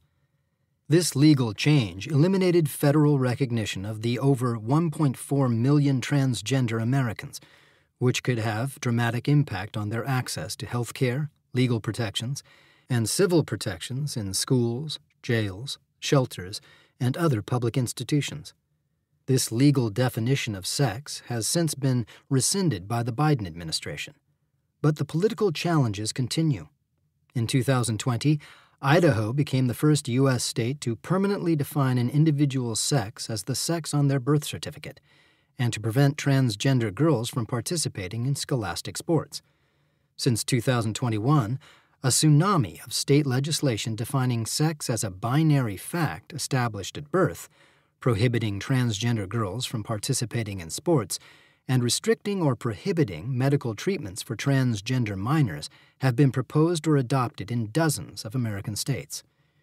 This legal change eliminated federal recognition of the over one point four million transgender Americans, which could have dramatic impact on their access to health care, legal protections, and civil protections in schools, jails, shelters, and other public institutions. This legal definition of sex has since been rescinded by the Biden administration. But the political challenges continue. In two thousand twenty, Idaho became the first U S state to permanently define an individual's sex as the sex on their birth certificate, and to prevent transgender girls from participating in scholastic sports. Since two thousand twenty-one, a tsunami of state legislation defining sex as a binary fact established at birth, prohibiting transgender girls from participating in sports, and restricting or prohibiting medical treatments for transgender minors have been proposed or adopted in dozens of American states.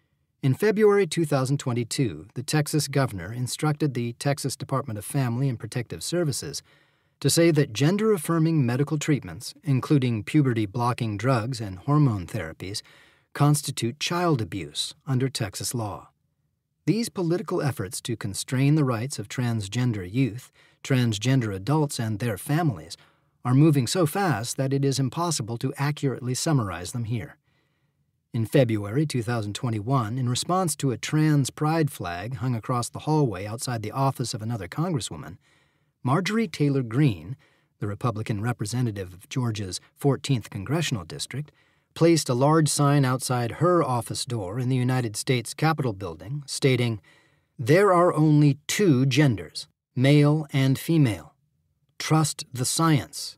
In February two thousand twenty-two, the Texas governor instructed the Texas Department of Family and Protective Services to say that gender-affirming medical treatments, including puberty-blocking drugs and hormone therapies, constitute child abuse under Texas law. These political efforts to constrain the rights of transgender youth, transgender adults, and their families are moving so fast that it is impossible to accurately summarize them here. In February two thousand twenty-one, in response to a trans pride flag hung across the hallway outside the office of another congresswoman, Marjorie Taylor Greene, the Republican representative of Georgia's fourteenth Congressional District, placed a large sign outside her office door in the United States Capitol building stating, "There are only two genders, male and female. Trust the science."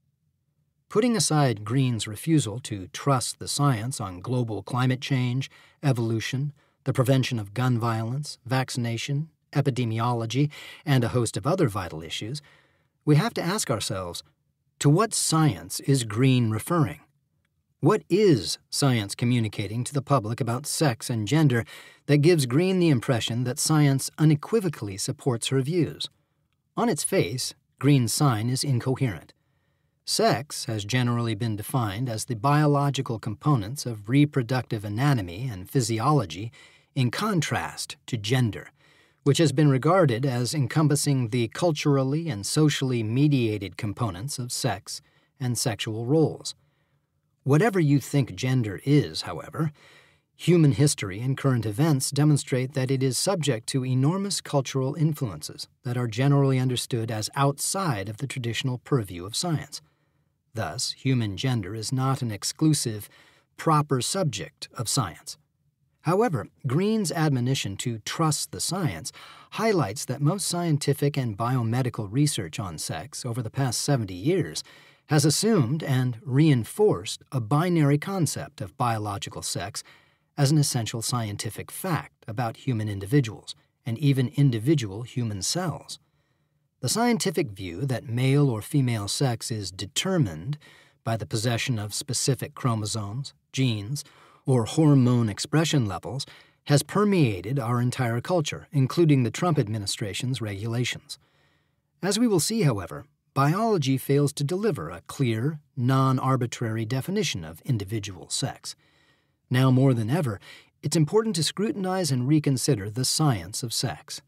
Putting aside Greene's refusal to trust the science on global climate change, evolution, the prevention of gun violence, vaccination, epidemiology, and a host of other vital issues, we have to ask ourselves, to what science is Greene referring? What is science communicating to the public about sex and gender that gives Green the impression that science unequivocally supports her views? On its face, Green's sign is incoherent. Sex has generally been defined as the biological components of reproductive anatomy and physiology in contrast to gender, which has been regarded as encompassing the culturally and socially mediated components of sex and sexual roles. Whatever you think gender is, however, human history and current events demonstrate that it is subject to enormous cultural influences that are generally understood as outside of the traditional purview of science. Thus, human gender is not an exclusive, proper subject of science. However, Green's admonition to trust the science highlights that most scientific and biomedical research on sex over the past seventy years has assumed and reinforced a binary concept of biological sex as an essential scientific fact about human individuals and even individual human cells. The scientific view that male or female sex is determined by the possession of specific chromosomes, genes, or hormone expression levels has permeated our entire culture, including the Trump administration's regulations. As we will see, however, biology fails to deliver a clear, non-arbitrary definition of individual sex. Now more than ever, it's important to scrutinize and reconsider the science of sex.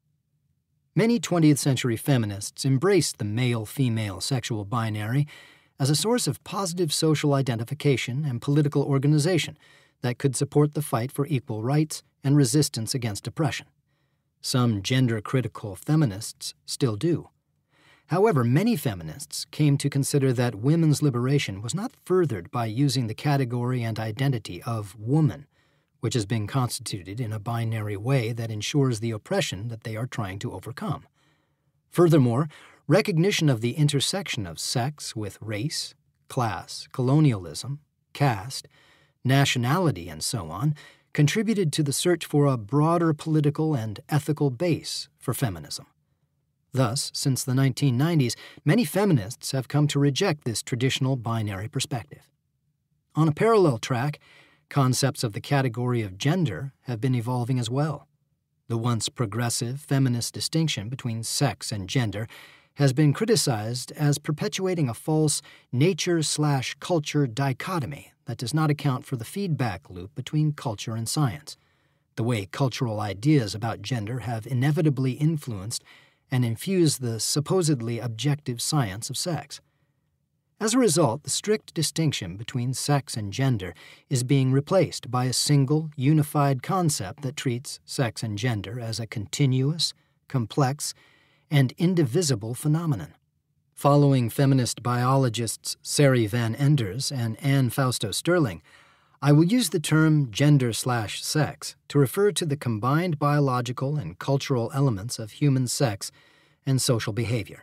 Many twentieth century feminists embraced the male-female sexual binary as a source of positive social identification and political organization that could support the fight for equal rights and resistance against oppression. Some gender-critical feminists still do. However, many feminists came to consider that women's liberation was not furthered by using the category and identity of woman, which has been constituted in a binary way that ensures the oppression that they are trying to overcome. Furthermore, recognition of the intersection of sex with race, class, colonialism, caste, nationality, and so on contributed to the search for a broader political and ethical base for feminism. Thus, since the nineteen nineties, many feminists have come to reject this traditional binary perspective. On a parallel track, concepts of the category of gender have been evolving as well. The once progressive feminist distinction between sex and gender has been criticized as perpetuating a false nature-slash-culture dichotomy that does not account for the feedback loop between culture and science, the way cultural ideas about gender have inevitably influenced and infused the supposedly objective science of sex. As a result, the strict distinction between sex and gender is being replaced by a single, unified concept that treats sex and gender as a continuous, complex, and indivisible phenomenon. Following feminist biologists Sari Van Enders and Anne Fausto Sterling, I will use the term gender-slash-sex to refer to the combined biological and cultural elements of human sex and social behavior.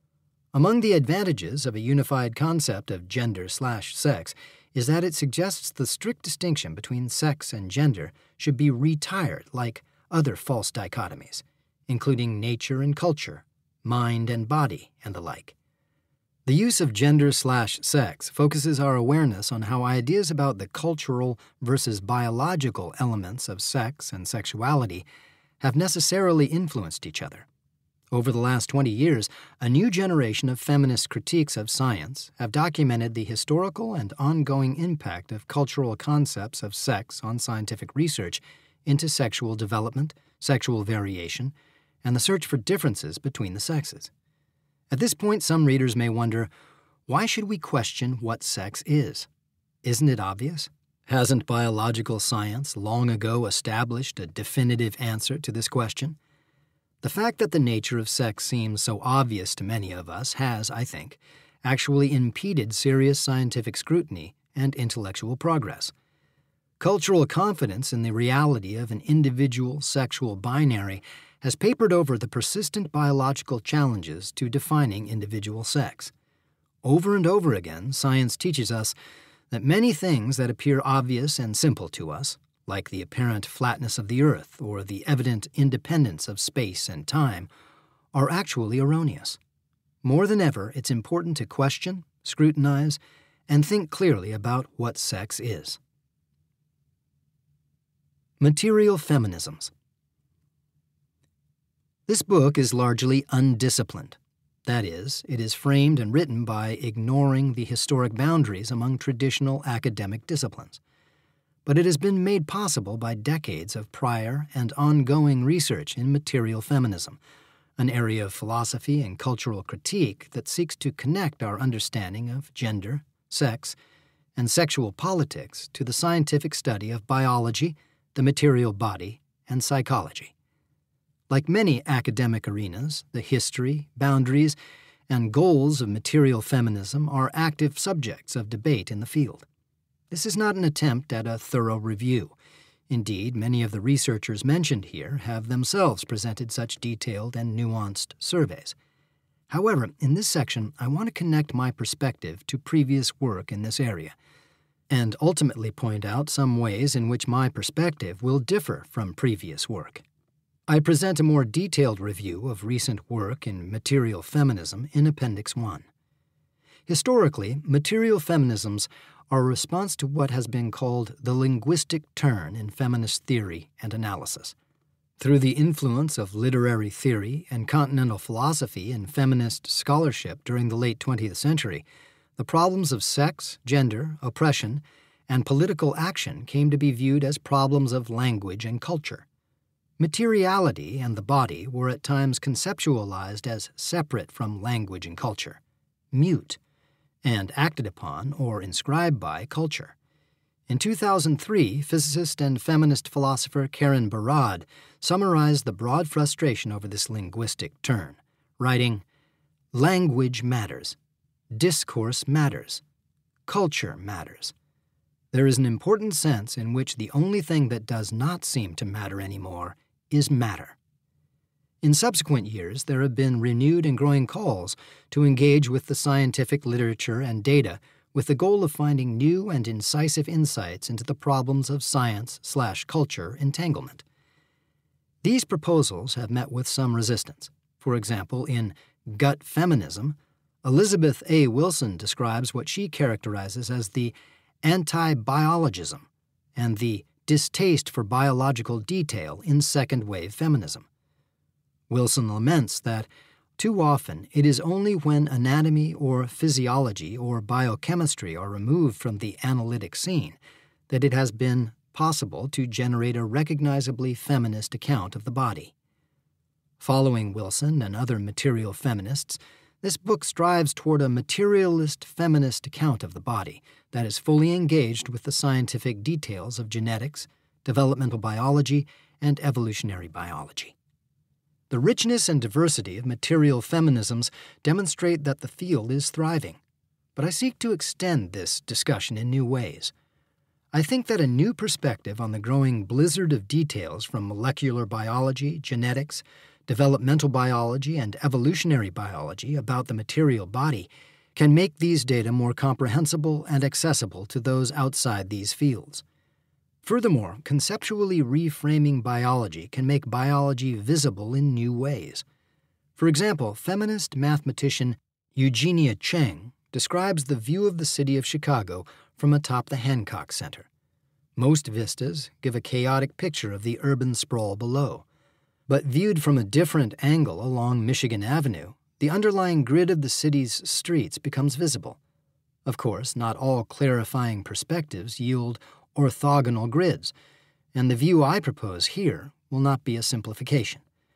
Among the advantages of a unified concept of gender-slash-sex is that it suggests the strict distinction between sex and gender should be retired like other false dichotomies, including nature and culture, mind and body, and the like. The use of gender-slash-sex focuses our awareness on how ideas about the cultural versus biological elements of sex and sexuality have necessarily influenced each other. Over the last twenty years, a new generation of feminist critiques of science have documented the historical and ongoing impact of cultural concepts of sex on scientific research into sexual development, sexual variation, and the search for differences between the sexes. At this point, some readers may wonder, why should we question what sex is? Isn't it obvious? Hasn't biological science long ago established a definitive answer to this question? The fact that the nature of sex seems so obvious to many of us has, I think, actually impeded serious scientific scrutiny and intellectual progress. Cultural confidence in the reality of an individual sexual binary has papered over the persistent biological challenges to defining individual sex. Over and over again, science teaches us that many things that appear obvious and simple to us, like the apparent flatness of the Earth or the evident independence of space and time, are actually erroneous. More than ever, it's important to question, scrutinize, and think clearly about what sex is. Material Feminisms. This book is largely undisciplined. That is, it is framed and written by ignoring the historic boundaries among traditional academic disciplines. But it has been made possible by decades of prior and ongoing research in material feminism, an area of philosophy and cultural critique that seeks to connect our understanding of gender, sex, and sexual politics to the scientific study of biology, the material body, and psychology. Like many academic arenas, the history, boundaries, and goals of material feminism are active subjects of debate in the field. This is not an attempt at a thorough review. Indeed, many of the researchers mentioned here have themselves presented such detailed and nuanced surveys. However, in this section, I want to connect my perspective to previous work in this area, and ultimately point out some ways in which my perspective will differ from previous work. I present a more detailed review of recent work in material feminism in Appendix one. Historically, material feminisms are a response to what has been called the linguistic turn in feminist theory and analysis. Through the influence of literary theory and continental philosophy in feminist scholarship during the late twentieth century, the problems of sex, gender, oppression, and political action came to be viewed as problems of language and culture. Materiality and the body were at times conceptualized as separate from language and culture, mute, and acted upon or inscribed by culture. In two thousand three, physicist and feminist philosopher Karen Barad summarized the broad frustration over this linguistic turn, writing, "Language matters. Discourse matters. Culture matters. There is an important sense in which the only thing that does not seem to matter anymore is matter." In subsequent years, there have been renewed and growing calls to engage with the scientific literature and data with the goal of finding new and incisive insights into the problems of science-slash-culture entanglement. These proposals have met with some resistance. For example, in Gut Feminism, Elizabeth A. Wilson describes what she characterizes as the anti-biologism and the distaste for biological detail in second-wave feminism. Wilson laments that, too often, it is only when anatomy or physiology or biochemistry are removed from the analytic scene that it has been possible to generate a recognizably feminist account of the body. Following Wilson and other material feminists, this book strives toward a materialist feminist account of the body that is fully engaged with the scientific details of genetics, developmental biology, and evolutionary biology. The richness and diversity of material feminisms demonstrate that the field is thriving, but I seek to extend this discussion in new ways. I think that a new perspective on the growing blizzard of details from molecular biology, genetics, developmental biology, and evolutionary biology about the material body can make these data more comprehensible and accessible to those outside these fields. Furthermore, conceptually reframing biology can make biology visible in new ways. For example, feminist mathematician Eugenia Cheng describes the view of the city of Chicago from atop the Hancock Center. Most vistas give a chaotic picture of the urban sprawl below. But viewed from a different angle along Michigan Avenue, the underlying grid of the city's streets becomes visible. Of course, not all clarifying perspectives yield orthogonal grids, and the view I propose here will not be a simplification.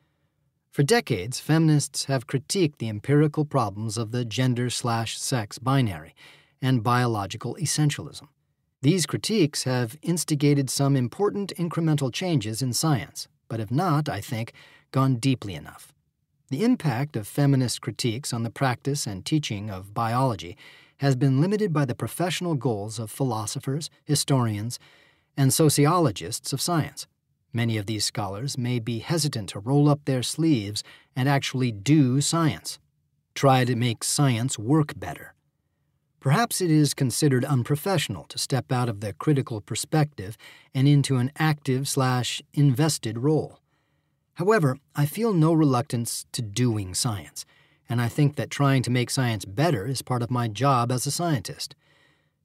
For decades, feminists have critiqued the empirical problems of the gender-slash-sex binary and biological essentialism. These critiques have instigated some important incremental changes in science, but have not, I think, gone deeply enough. The impact of feminist critiques on the practice and teaching of biology has been limited by the professional goals of philosophers, historians, and sociologists of science. Many of these scholars may be hesitant to roll up their sleeves and actually do science, try to make science work better. Perhaps it is considered unprofessional to step out of the critical perspective and into an active-slash-invested role. However, I feel no reluctance to doing science, and I think that trying to make science better is part of my job as a scientist.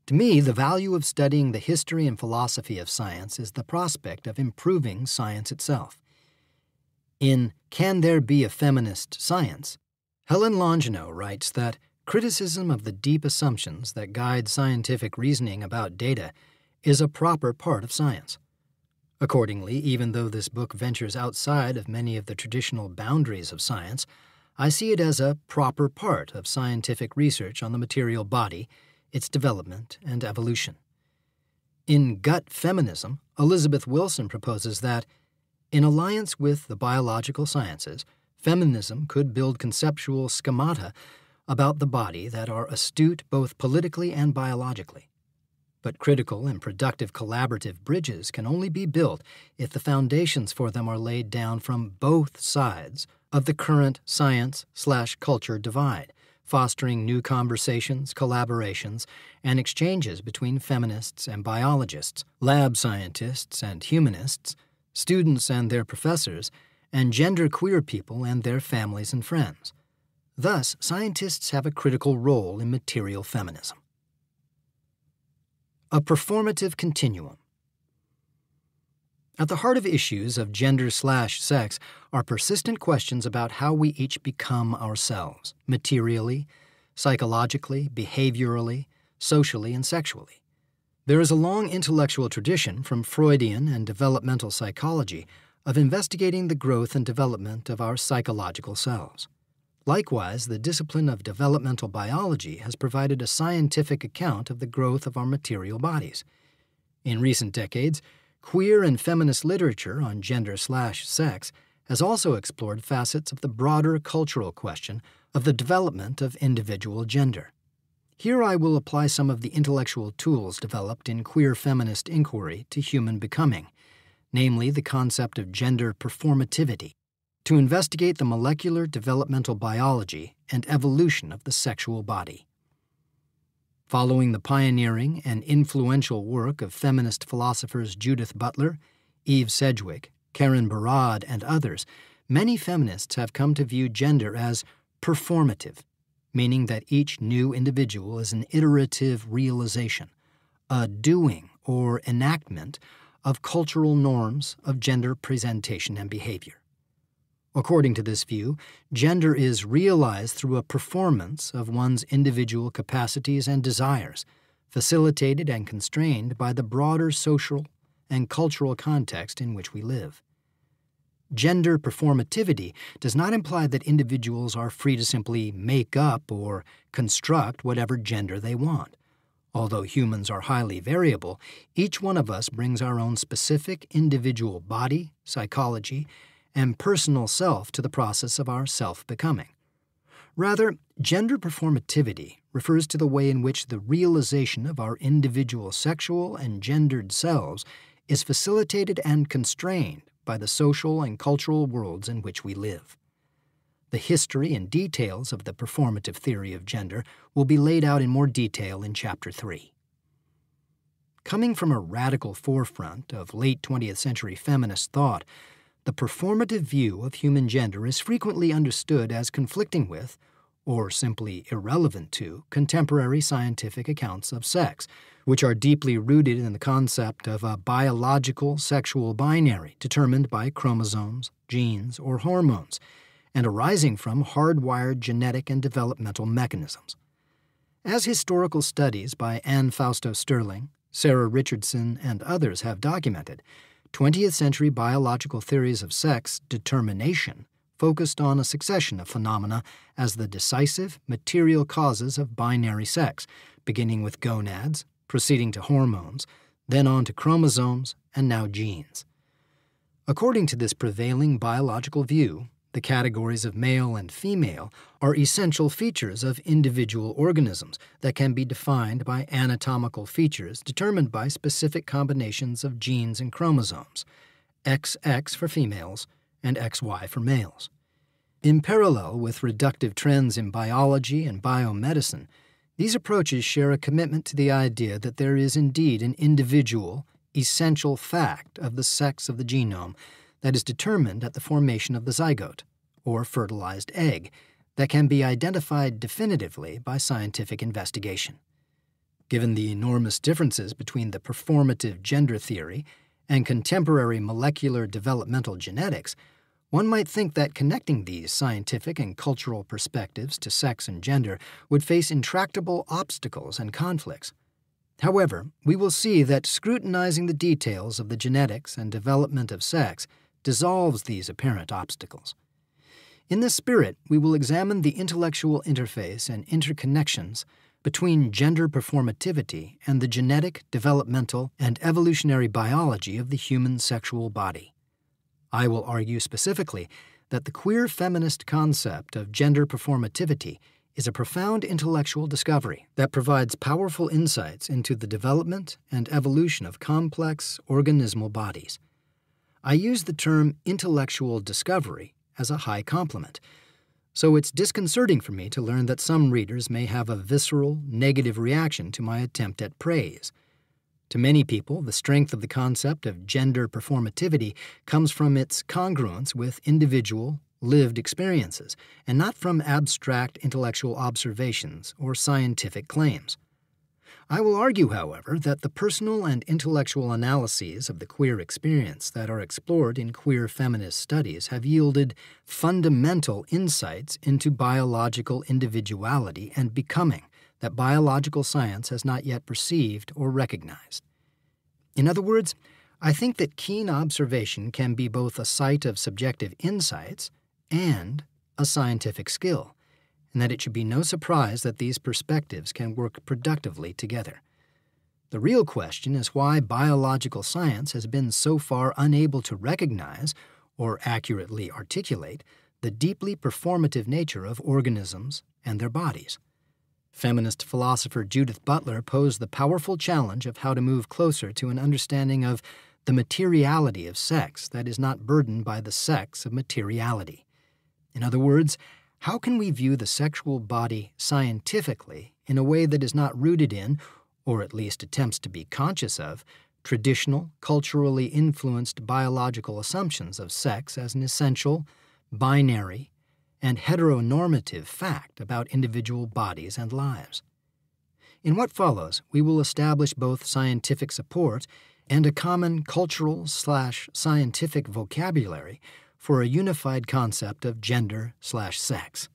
To me, the value of studying the history and philosophy of science is the prospect of improving science itself. In Can There Be a Feminist Science?, Helen Longino writes that criticism of the deep assumptions that guide scientific reasoning about data is a proper part of science. Accordingly, even though this book ventures outside of many of the traditional boundaries of science, I see it as a proper part of scientific research on the material body, its development, and evolution. In Gut Feminism, Elizabeth Wilson proposes that, in alliance with the biological sciences, feminism could build conceptual schemata about the body that are astute both politically and biologically. But critical and productive collaborative bridges can only be built if the foundations for them are laid down from both sides of the current science-slash-culture divide, fostering new conversations, collaborations, and exchanges between feminists and biologists, lab scientists and humanists, students and their professors, and genderqueer people and their families and friends. Thus, scientists have a critical role in material feminism. A performative continuum. At the heart of issues of gender-slash-sex are persistent questions about how we each become ourselves, materially, psychologically, behaviorally, socially, and sexually. There is a long intellectual tradition from Freudian and developmental psychology of investigating the growth and development of our psychological selves. Likewise, the discipline of developmental biology has provided a scientific account of the growth of our material bodies. In recent decades, queer and feminist literature on gender-slash-sex has also explored facets of the broader cultural question of the development of individual gender. Here I will apply some of the intellectual tools developed in queer feminist inquiry to human becoming, namely the concept of gender performativity, to investigate the molecular developmental biology and evolution of the sexual body. Following the pioneering and influential work of feminist philosophers Judith Butler, Eve Sedgwick, Karen Barad, and others, many feminists have come to view gender as performative, meaning that each new individual is an iterative realization, a doing or enactment of cultural norms of gender presentation and behavior. According to this view, gender is realized through a performance of one's individual capacities and desires, facilitated and constrained by the broader social and cultural context in which we live. Gender performativity does not imply that individuals are free to simply make up or construct whatever gender they want. Although humans are highly variable, each one of us brings our own specific individual body, psychology, and personal self to the process of our self-becoming. Rather, gender performativity refers to the way in which the realization of our individual sexual and gendered selves is facilitated and constrained by the social and cultural worlds in which we live. The history and details of the performative theory of gender will be laid out in more detail in Chapter three. Coming from a radical forefront of late twentieth century feminist thought, the performative view of human gender is frequently understood as conflicting with, or simply irrelevant to, contemporary scientific accounts of sex, which are deeply rooted in the concept of a biological sexual binary determined by chromosomes, genes, or hormones, and arising from hardwired genetic and developmental mechanisms. As historical studies by Anne Fausto Sterling, Sarah Richardson, and others have documented, twentieth century biological theories of sex determination focused on a succession of phenomena as the decisive, material causes of binary sex, beginning with gonads, proceeding to hormones, then on to chromosomes, and now genes. According to this prevailing biological view, the categories of male and female are essential features of individual organisms that can be defined by anatomical features determined by specific combinations of genes and chromosomes, X X for females and X Y for males. In parallel with reductive trends in biology and biomedicine, these approaches share a commitment to the idea that there is indeed an individual, essential fact of the sex of the genome that is determined at the formation of the zygote, or fertilized egg, that can be identified definitively by scientific investigation. Given the enormous differences between the performative gender theory and contemporary molecular developmental genetics, one might think that connecting these scientific and cultural perspectives to sex and gender would face intractable obstacles and conflicts. However, we will see that scrutinizing the details of the genetics and development of sex dissolves these apparent obstacles. In this spirit, we will examine the intellectual interface and interconnections between gender performativity and the genetic, developmental, and evolutionary biology of the human sexual body. I will argue specifically that the queer feminist concept of gender performativity is a profound intellectual discovery that provides powerful insights into the development and evolution of complex organismal bodies. I use the term intellectual discovery as a high compliment, so it's disconcerting for me to learn that some readers may have a visceral, negative reaction to my attempt at praise. To many people, the strength of the concept of gender performativity comes from its congruence with individual, lived experiences, and not from abstract intellectual observations or scientific claims. I will argue, however, that the personal and intellectual analyses of the queer experience that are explored in queer feminist studies have yielded fundamental insights into biological individuality and becoming that biological science has not yet perceived or recognized. In other words, I think that keen observation can be both a site of subjective insights and a scientific skill, and that it should be no surprise that these perspectives can work productively together. The real question is why biological science has been so far unable to recognize or accurately articulate the deeply performative nature of organisms and their bodies. Feminist philosopher Judith Butler posed the powerful challenge of how to move closer to an understanding of the materiality of sex that is not burdened by the sex of materiality. In other words, how can we view the sexual body scientifically in a way that is not rooted in, or at least attempts to be conscious of, traditional, culturally influenced biological assumptions of sex as an essential, binary, and heteronormative fact about individual bodies and lives? In what follows, we will establish both scientific support and a common cultural slash scientific vocabulary for a unified concept of gender slash sex.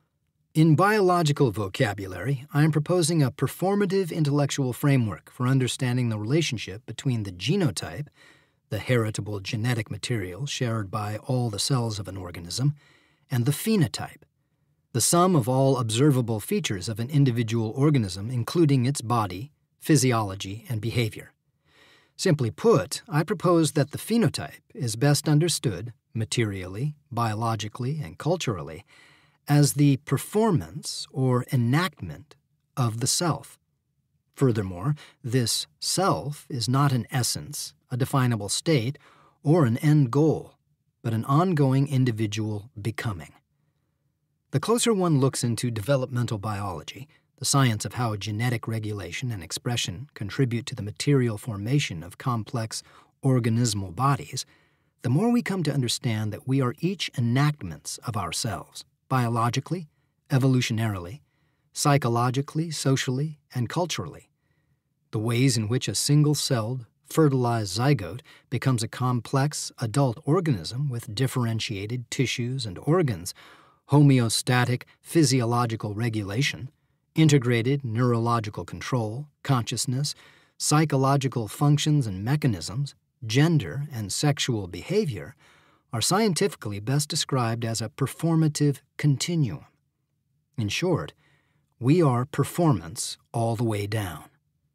In biological vocabulary, I am proposing a performative intellectual framework for understanding the relationship between the genotype, the heritable genetic material shared by all the cells of an organism, and the phenotype, the sum of all observable features of an individual organism, including its body, physiology, and behavior. Simply put, I propose that the phenotype is best understood materially, biologically, and culturally as the performance or enactment of the self. Furthermore, this self is not an essence, a definable state, or an end goal, but an ongoing individual becoming. The closer one looks into developmental biology, the science of how genetic regulation and expression contribute to the material formation of complex organismal bodies, the more we come to understand that we are each enactments of ourselves, biologically, evolutionarily, psychologically, socially, and culturally. The ways in which a single-celled, fertilized zygote becomes a complex adult organism with differentiated tissues and organs, homeostatic physiological regulation, integrated neurological control, consciousness, psychological functions and mechanisms, gender, and sexual behavior, are scientifically best described as a performative continuum. In short, we are performance all the way down.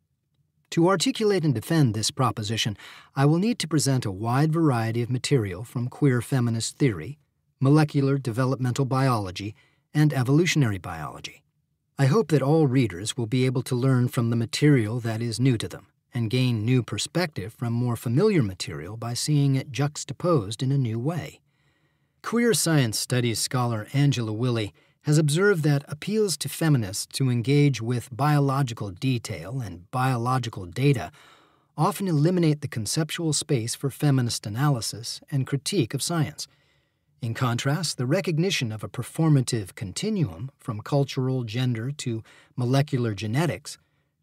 To articulate and defend this proposition, I will need to present a wide variety of material from queer feminist theory, molecular developmental biology, and evolutionary biology. I hope that all readers will be able to learn from the material that is new to them and gain new perspective from more familiar material by seeing it juxtaposed in a new way. Queer science studies scholar Angela Willey has observed that appeals to feminists to engage with biological detail and biological data often eliminate the conceptual space for feminist analysis and critique of science. In contrast, the recognition of a performative continuum from cultural gender to molecular genetics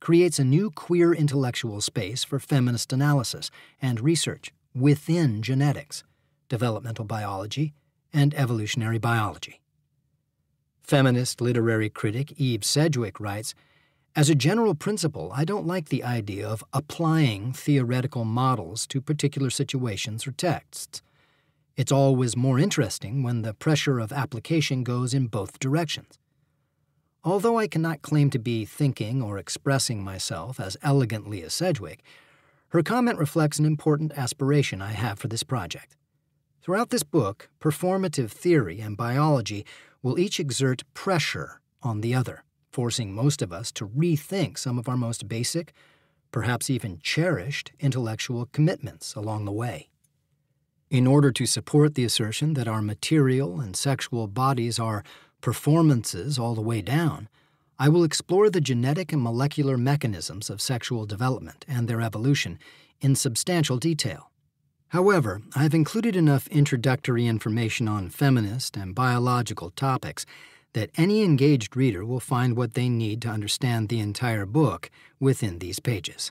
creates a new queer intellectual space for feminist analysis and research within genetics, developmental biology, and evolutionary biology. Feminist literary critic Eve Sedgwick writes, "As a general principle, I don't like the idea of applying theoretical models to particular situations or texts. It's always more interesting when the pressure of application goes in both directions." Although I cannot claim to be thinking or expressing myself as elegantly as Sedgwick, her comment reflects an important aspiration I have for this project. Throughout this book, performative theory and biology will each exert pressure on the other, forcing most of us to rethink some of our most basic, perhaps even cherished, intellectual commitments along the way. In order to support the assertion that our material and sexual bodies are performances all the way down, I will explore the genetic and molecular mechanisms of sexual development and their evolution in substantial detail. However, I have included enough introductory information on feminist and biological topics that any engaged reader will find what they need to understand the entire book within these pages.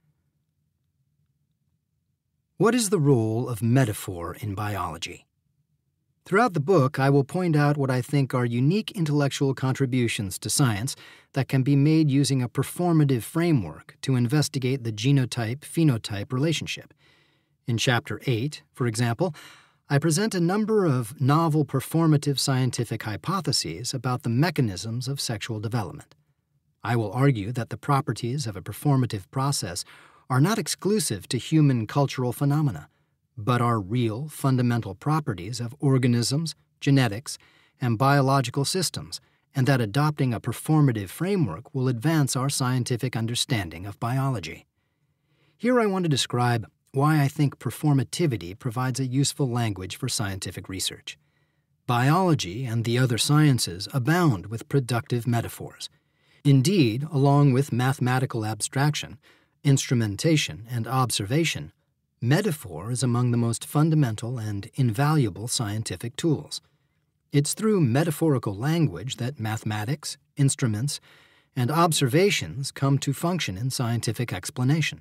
What is the role of metaphor in biology? Throughout the book, I will point out what I think are unique intellectual contributions to science that can be made using a performative framework to investigate the genotype-phenotype relationship. In Chapter eight, for example, I present a number of novel performative scientific hypotheses about the mechanisms of sexual development. I will argue that the properties of a performative process are not exclusive to human cultural phenomena, but are real, fundamental properties of organisms, genetics, and biological systems, and that adopting a performative framework will advance our scientific understanding of biology. Here I want to describe why I think performativity provides a useful language for scientific research. Biology and the other sciences abound with productive metaphors. Indeed, along with mathematical abstraction, instrumentation, and observation, metaphor is among the most fundamental and invaluable scientific tools. It's through metaphorical language that mathematics, instruments, and observations come to function in scientific explanation.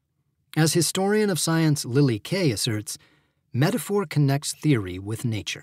As historian of science Lily Kay asserts, metaphor connects theory with nature.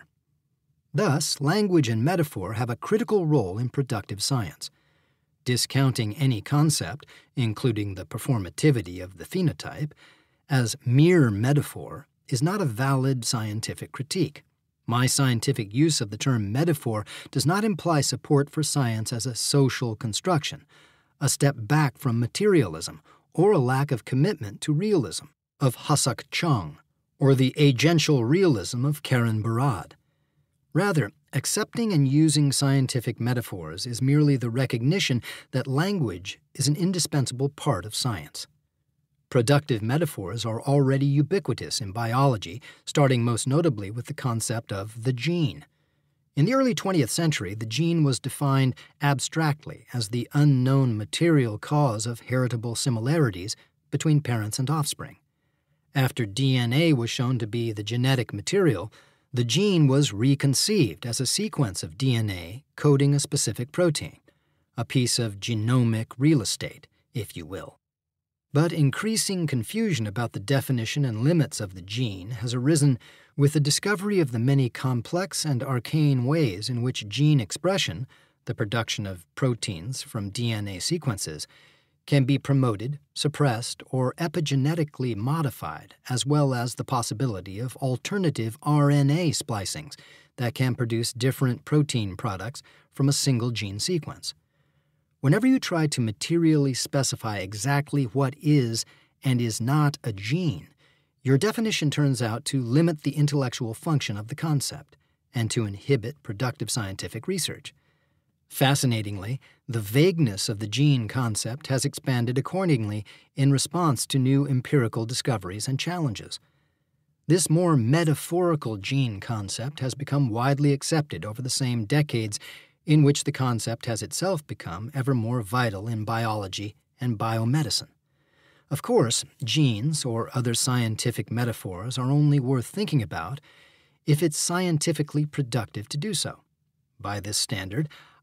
Thus, language and metaphor have a critical role in productive science. Discounting any concept, including the performativity of the phenotype, as mere metaphor is not a valid scientific critique. My scientific use of the term metaphor does not imply support for science as a social construction, a step back from materialism, or a lack of commitment to realism of Hasuk Chang, or the agential realism of Karen Barad. Rather, accepting and using scientific metaphors is merely the recognition that language is an indispensable part of science. Productive metaphors are already ubiquitous in biology, starting most notably with the concept of the gene. In the early twentieth century, the gene was defined abstractly as the unknown material cause of heritable similarities between parents and offspring. After D N A was shown to be the genetic material, the gene was reconceived as a sequence of D N A coding a specific protein, a piece of genomic real estate, if you will. But increasing confusion about the definition and limits of the gene has arisen with the discovery of the many complex and arcane ways in which gene expression, the production of proteins from D N A sequences, can be promoted, suppressed, or epigenetically modified, as well as the possibility of alternative R N A splicings that can produce different protein products from a single gene sequence. Whenever you try to materially specify exactly what is and is not a gene, your definition turns out to limit the intellectual function of the concept and to inhibit productive scientific research. Fascinatingly, the vagueness of the gene concept has expanded accordingly in response to new empirical discoveries and challenges. This more metaphorical gene concept has become widely accepted over the same decades in which the concept has itself become ever more vital in biology and biomedicine. Of course, genes or other scientific metaphors are only worth thinking about if it's scientifically productive to do so. By this standard,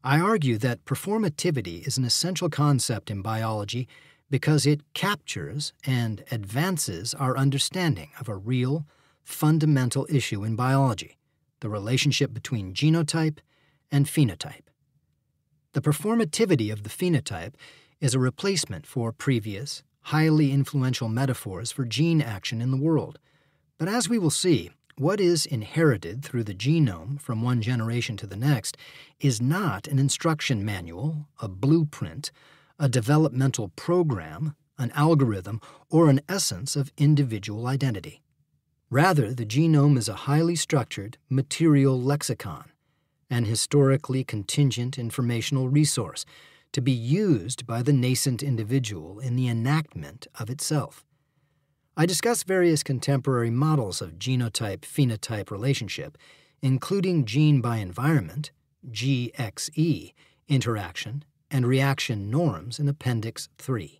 I argue that performativity is an essential concept in biology because it captures and advances our understanding of a real, fundamental issue in biology, the relationship between genotype and phenotype. The performativity of the phenotype is a replacement for previous, highly influential metaphors for gene action in the world. But as we will see, what is inherited through the genome from one generation to the next is not an instruction manual, a blueprint, a developmental program, an algorithm, or an essence of individual identity. Rather, the genome is a highly structured material lexicon, an historically contingent informational resource to be used by the nascent individual in the enactment of itself. I discuss various contemporary models of genotype-phenotype relationship, including gene by environment, G X E, interaction, and reaction norms in Appendix three.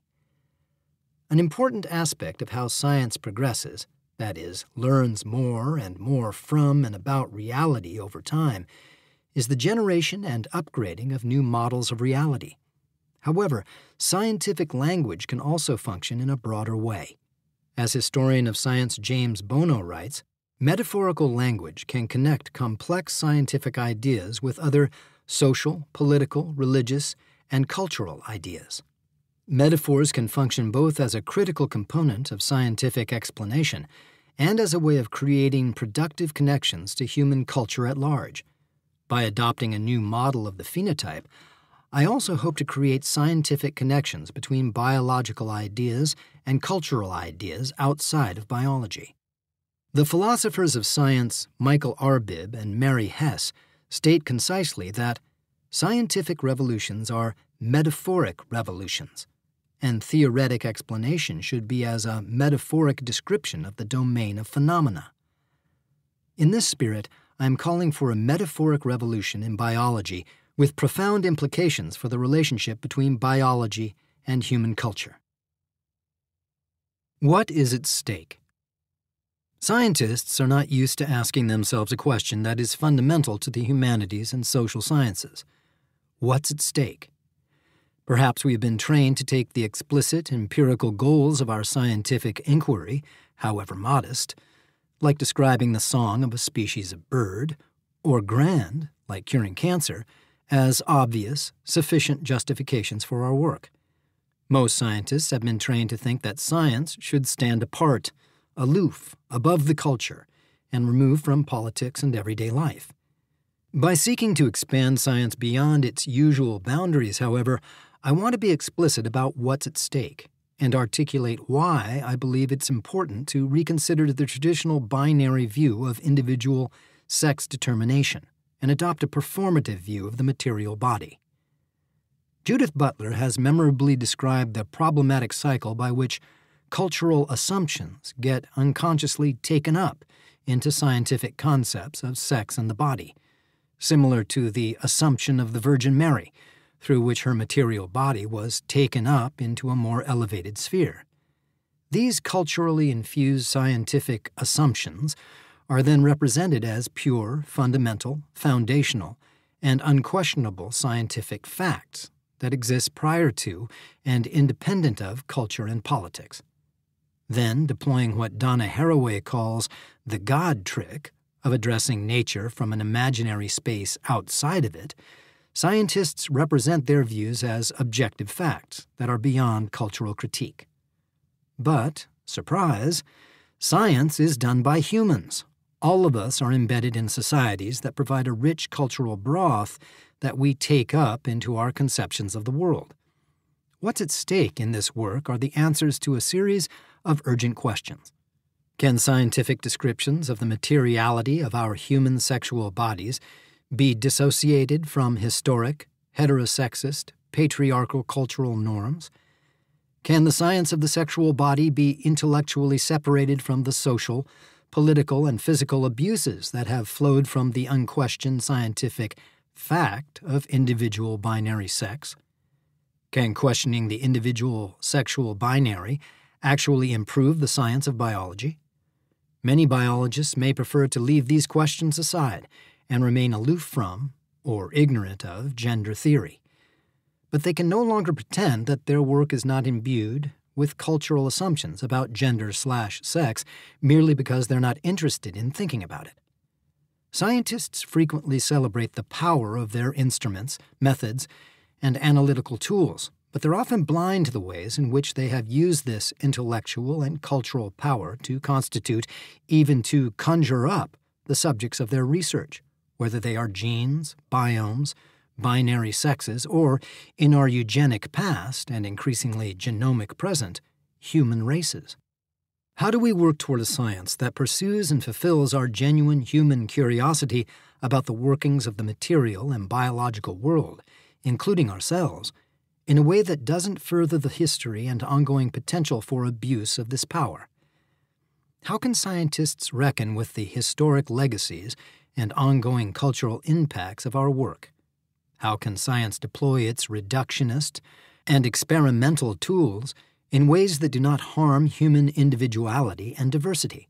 An important aspect of how science progresses, that is, learns more and more from and about reality over time, is the generation and upgrading of new models of reality. However, scientific language can also function in a broader way. As historian of science James Bono writes, metaphorical language can connect complex scientific ideas with other social, political, religious, and cultural ideas. Metaphors can function both as a critical component of scientific explanation and as a way of creating productive connections to human culture at large. By adopting a new model of the phenotype, I also hope to create scientific connections between biological ideas and cultural ideas outside of biology. The philosophers of science Michael Arbib and Mary Hess state concisely that scientific revolutions are metaphoric revolutions, and theoretic explanation should be as a metaphoric description of the domain of phenomena. In this spirit, I am calling for a metaphoric revolution in biology with profound implications for the relationship between biology and human culture. What is at stake? Scientists are not used to asking themselves a question that is fundamental to the humanities and social sciences. What's at stake? Perhaps we have been trained to take the explicit empirical goals of our scientific inquiry, however modest, like describing the song of a species of bird, or grand, like curing cancer, as obvious, sufficient justifications for our work. Most scientists have been trained to think that science should stand apart, aloof, above the culture, and removed from politics and everyday life. By seeking to expand science beyond its usual boundaries, however, I want to be explicit about what's at stake and articulate why I believe it's important to reconsider the traditional binary view of individual sex determination and adopt a performative view of the material body. Judith Butler has memorably described the problematic cycle by which cultural assumptions get unconsciously taken up into scientific concepts of sex and the body, similar to the assumption of the Virgin Mary, through which her material body was taken up into a more elevated sphere. These culturally infused scientific assumptions are then represented as pure, fundamental, foundational, and unquestionable scientific facts that exist prior to and independent of culture and politics. Then, deploying what Donna Haraway calls the God trick of addressing nature from an imaginary space outside of it, scientists represent their views as objective facts that are beyond cultural critique. But, surprise, science is done by humans. All of us are embedded in societies that provide a rich cultural broth that we take up into our conceptions of the world. What's at stake in this work are the answers to a series of urgent questions. Can scientific descriptions of the materiality of our human sexual bodies be dissociated from historic, heterosexist, patriarchal cultural norms? Can the science of the sexual body be intellectually separated from the social, political, and physical abuses that have flowed from the unquestioned scientific fact of individual binary sex? Can questioning the individual sexual binary actually improve the science of biology? Many biologists may prefer to leave these questions aside and remain aloof from, or ignorant of gender theory. But they can no longer pretend that their work is not imbued with cultural assumptions about gender slash sex merely because they're not interested in thinking about it. Scientists frequently celebrate the power of their instruments, methods, and analytical tools, but they're often blind to the ways in which they have used this intellectual and cultural power to constitute, even to conjure up, the subjects of their research, whether they are genes, biomes, binary sexes, or, in our eugenic past and increasingly genomic present, human races. How do we work toward a science that pursues and fulfills our genuine human curiosity about the workings of the material and biological world, including ourselves, in a way that doesn't further the history and ongoing potential for abuse of this power? How can scientists reckon with the historic legacies and ongoing cultural impacts of our work? How can science deploy its reductionist and experimental tools in ways that do not harm human individuality and diversity?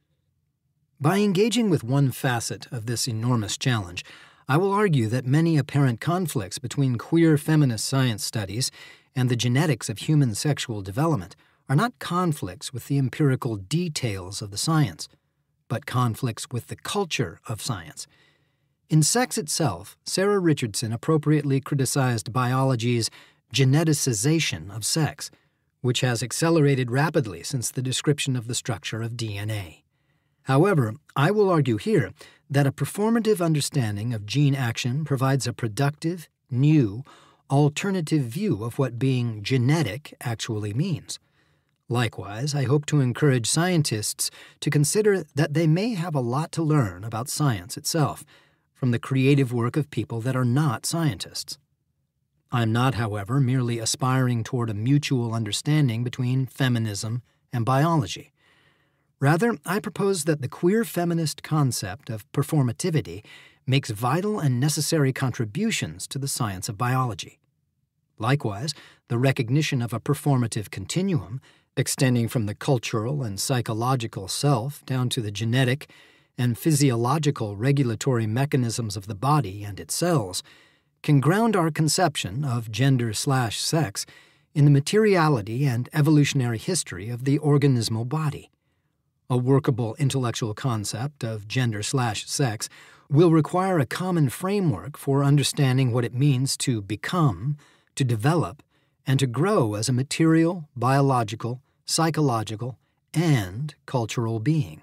By engaging with one facet of this enormous challenge, I will argue that many apparent conflicts between queer feminist science studies and the genetics of human sexual development are not conflicts with the empirical details of the science, but conflicts with the culture of science. In Sex Itself, Sarah Richardson appropriately criticized biology's geneticization of sex, which has accelerated rapidly since the description of the structure of D N A. However, I will argue here that a performative understanding of gene action provides a productive, new, alternative view of what being genetic actually means. Likewise, I hope to encourage scientists to consider that they may have a lot to learn about science itself from the creative work of people that are not scientists. I'm not, however, merely aspiring toward a mutual understanding between feminism and biology. Rather, I propose that the queer feminist concept of performativity makes vital and necessary contributions to the science of biology. Likewise, the recognition of a performative continuum, extending from the cultural and psychological self down to the genetic and physiological regulatory mechanisms of the body and its cells, can ground our conception of gender slash sex in the materiality and evolutionary history of the organismal body. A workable intellectual concept of gender slash sex will require a common framework for understanding what it means to become, to develop, and to grow as a material, biological, psychological, and cultural being.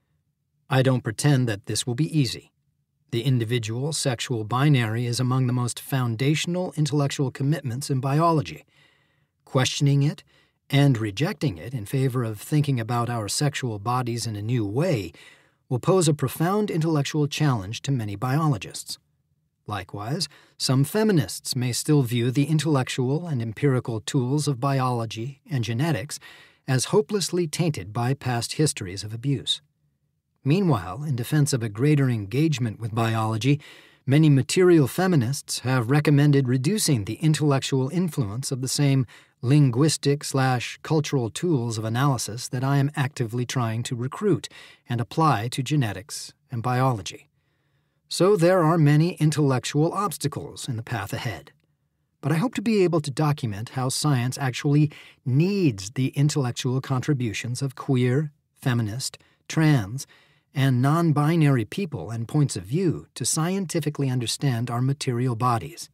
I don't pretend that this will be easy. The individual sexual binary is among the most foundational intellectual commitments in biology. Questioning it and rejecting it in favor of thinking about our sexual bodies in a new way will pose a profound intellectual challenge to many biologists. Likewise, some feminists may still view the intellectual and empirical tools of biology and genetics as hopelessly tainted by past histories of abuse. Meanwhile, in defense of a greater engagement with biology, many material feminists have recommended reducing the intellectual influence of the same linguistic slash cultural tools of analysis that I am actively trying to recruit and apply to genetics and biology. So there are many intellectual obstacles in the path ahead. But I hope to be able to document how science actually needs the intellectual contributions of queer, feminist, trans, and non-binary people and points of view to scientifically understand our material bodies,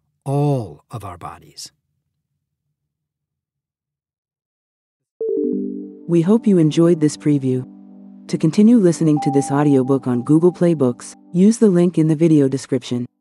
all of our bodies. We hope you enjoyed this preview. To continue listening to this audiobook on Google Play Books, use the link in the video description.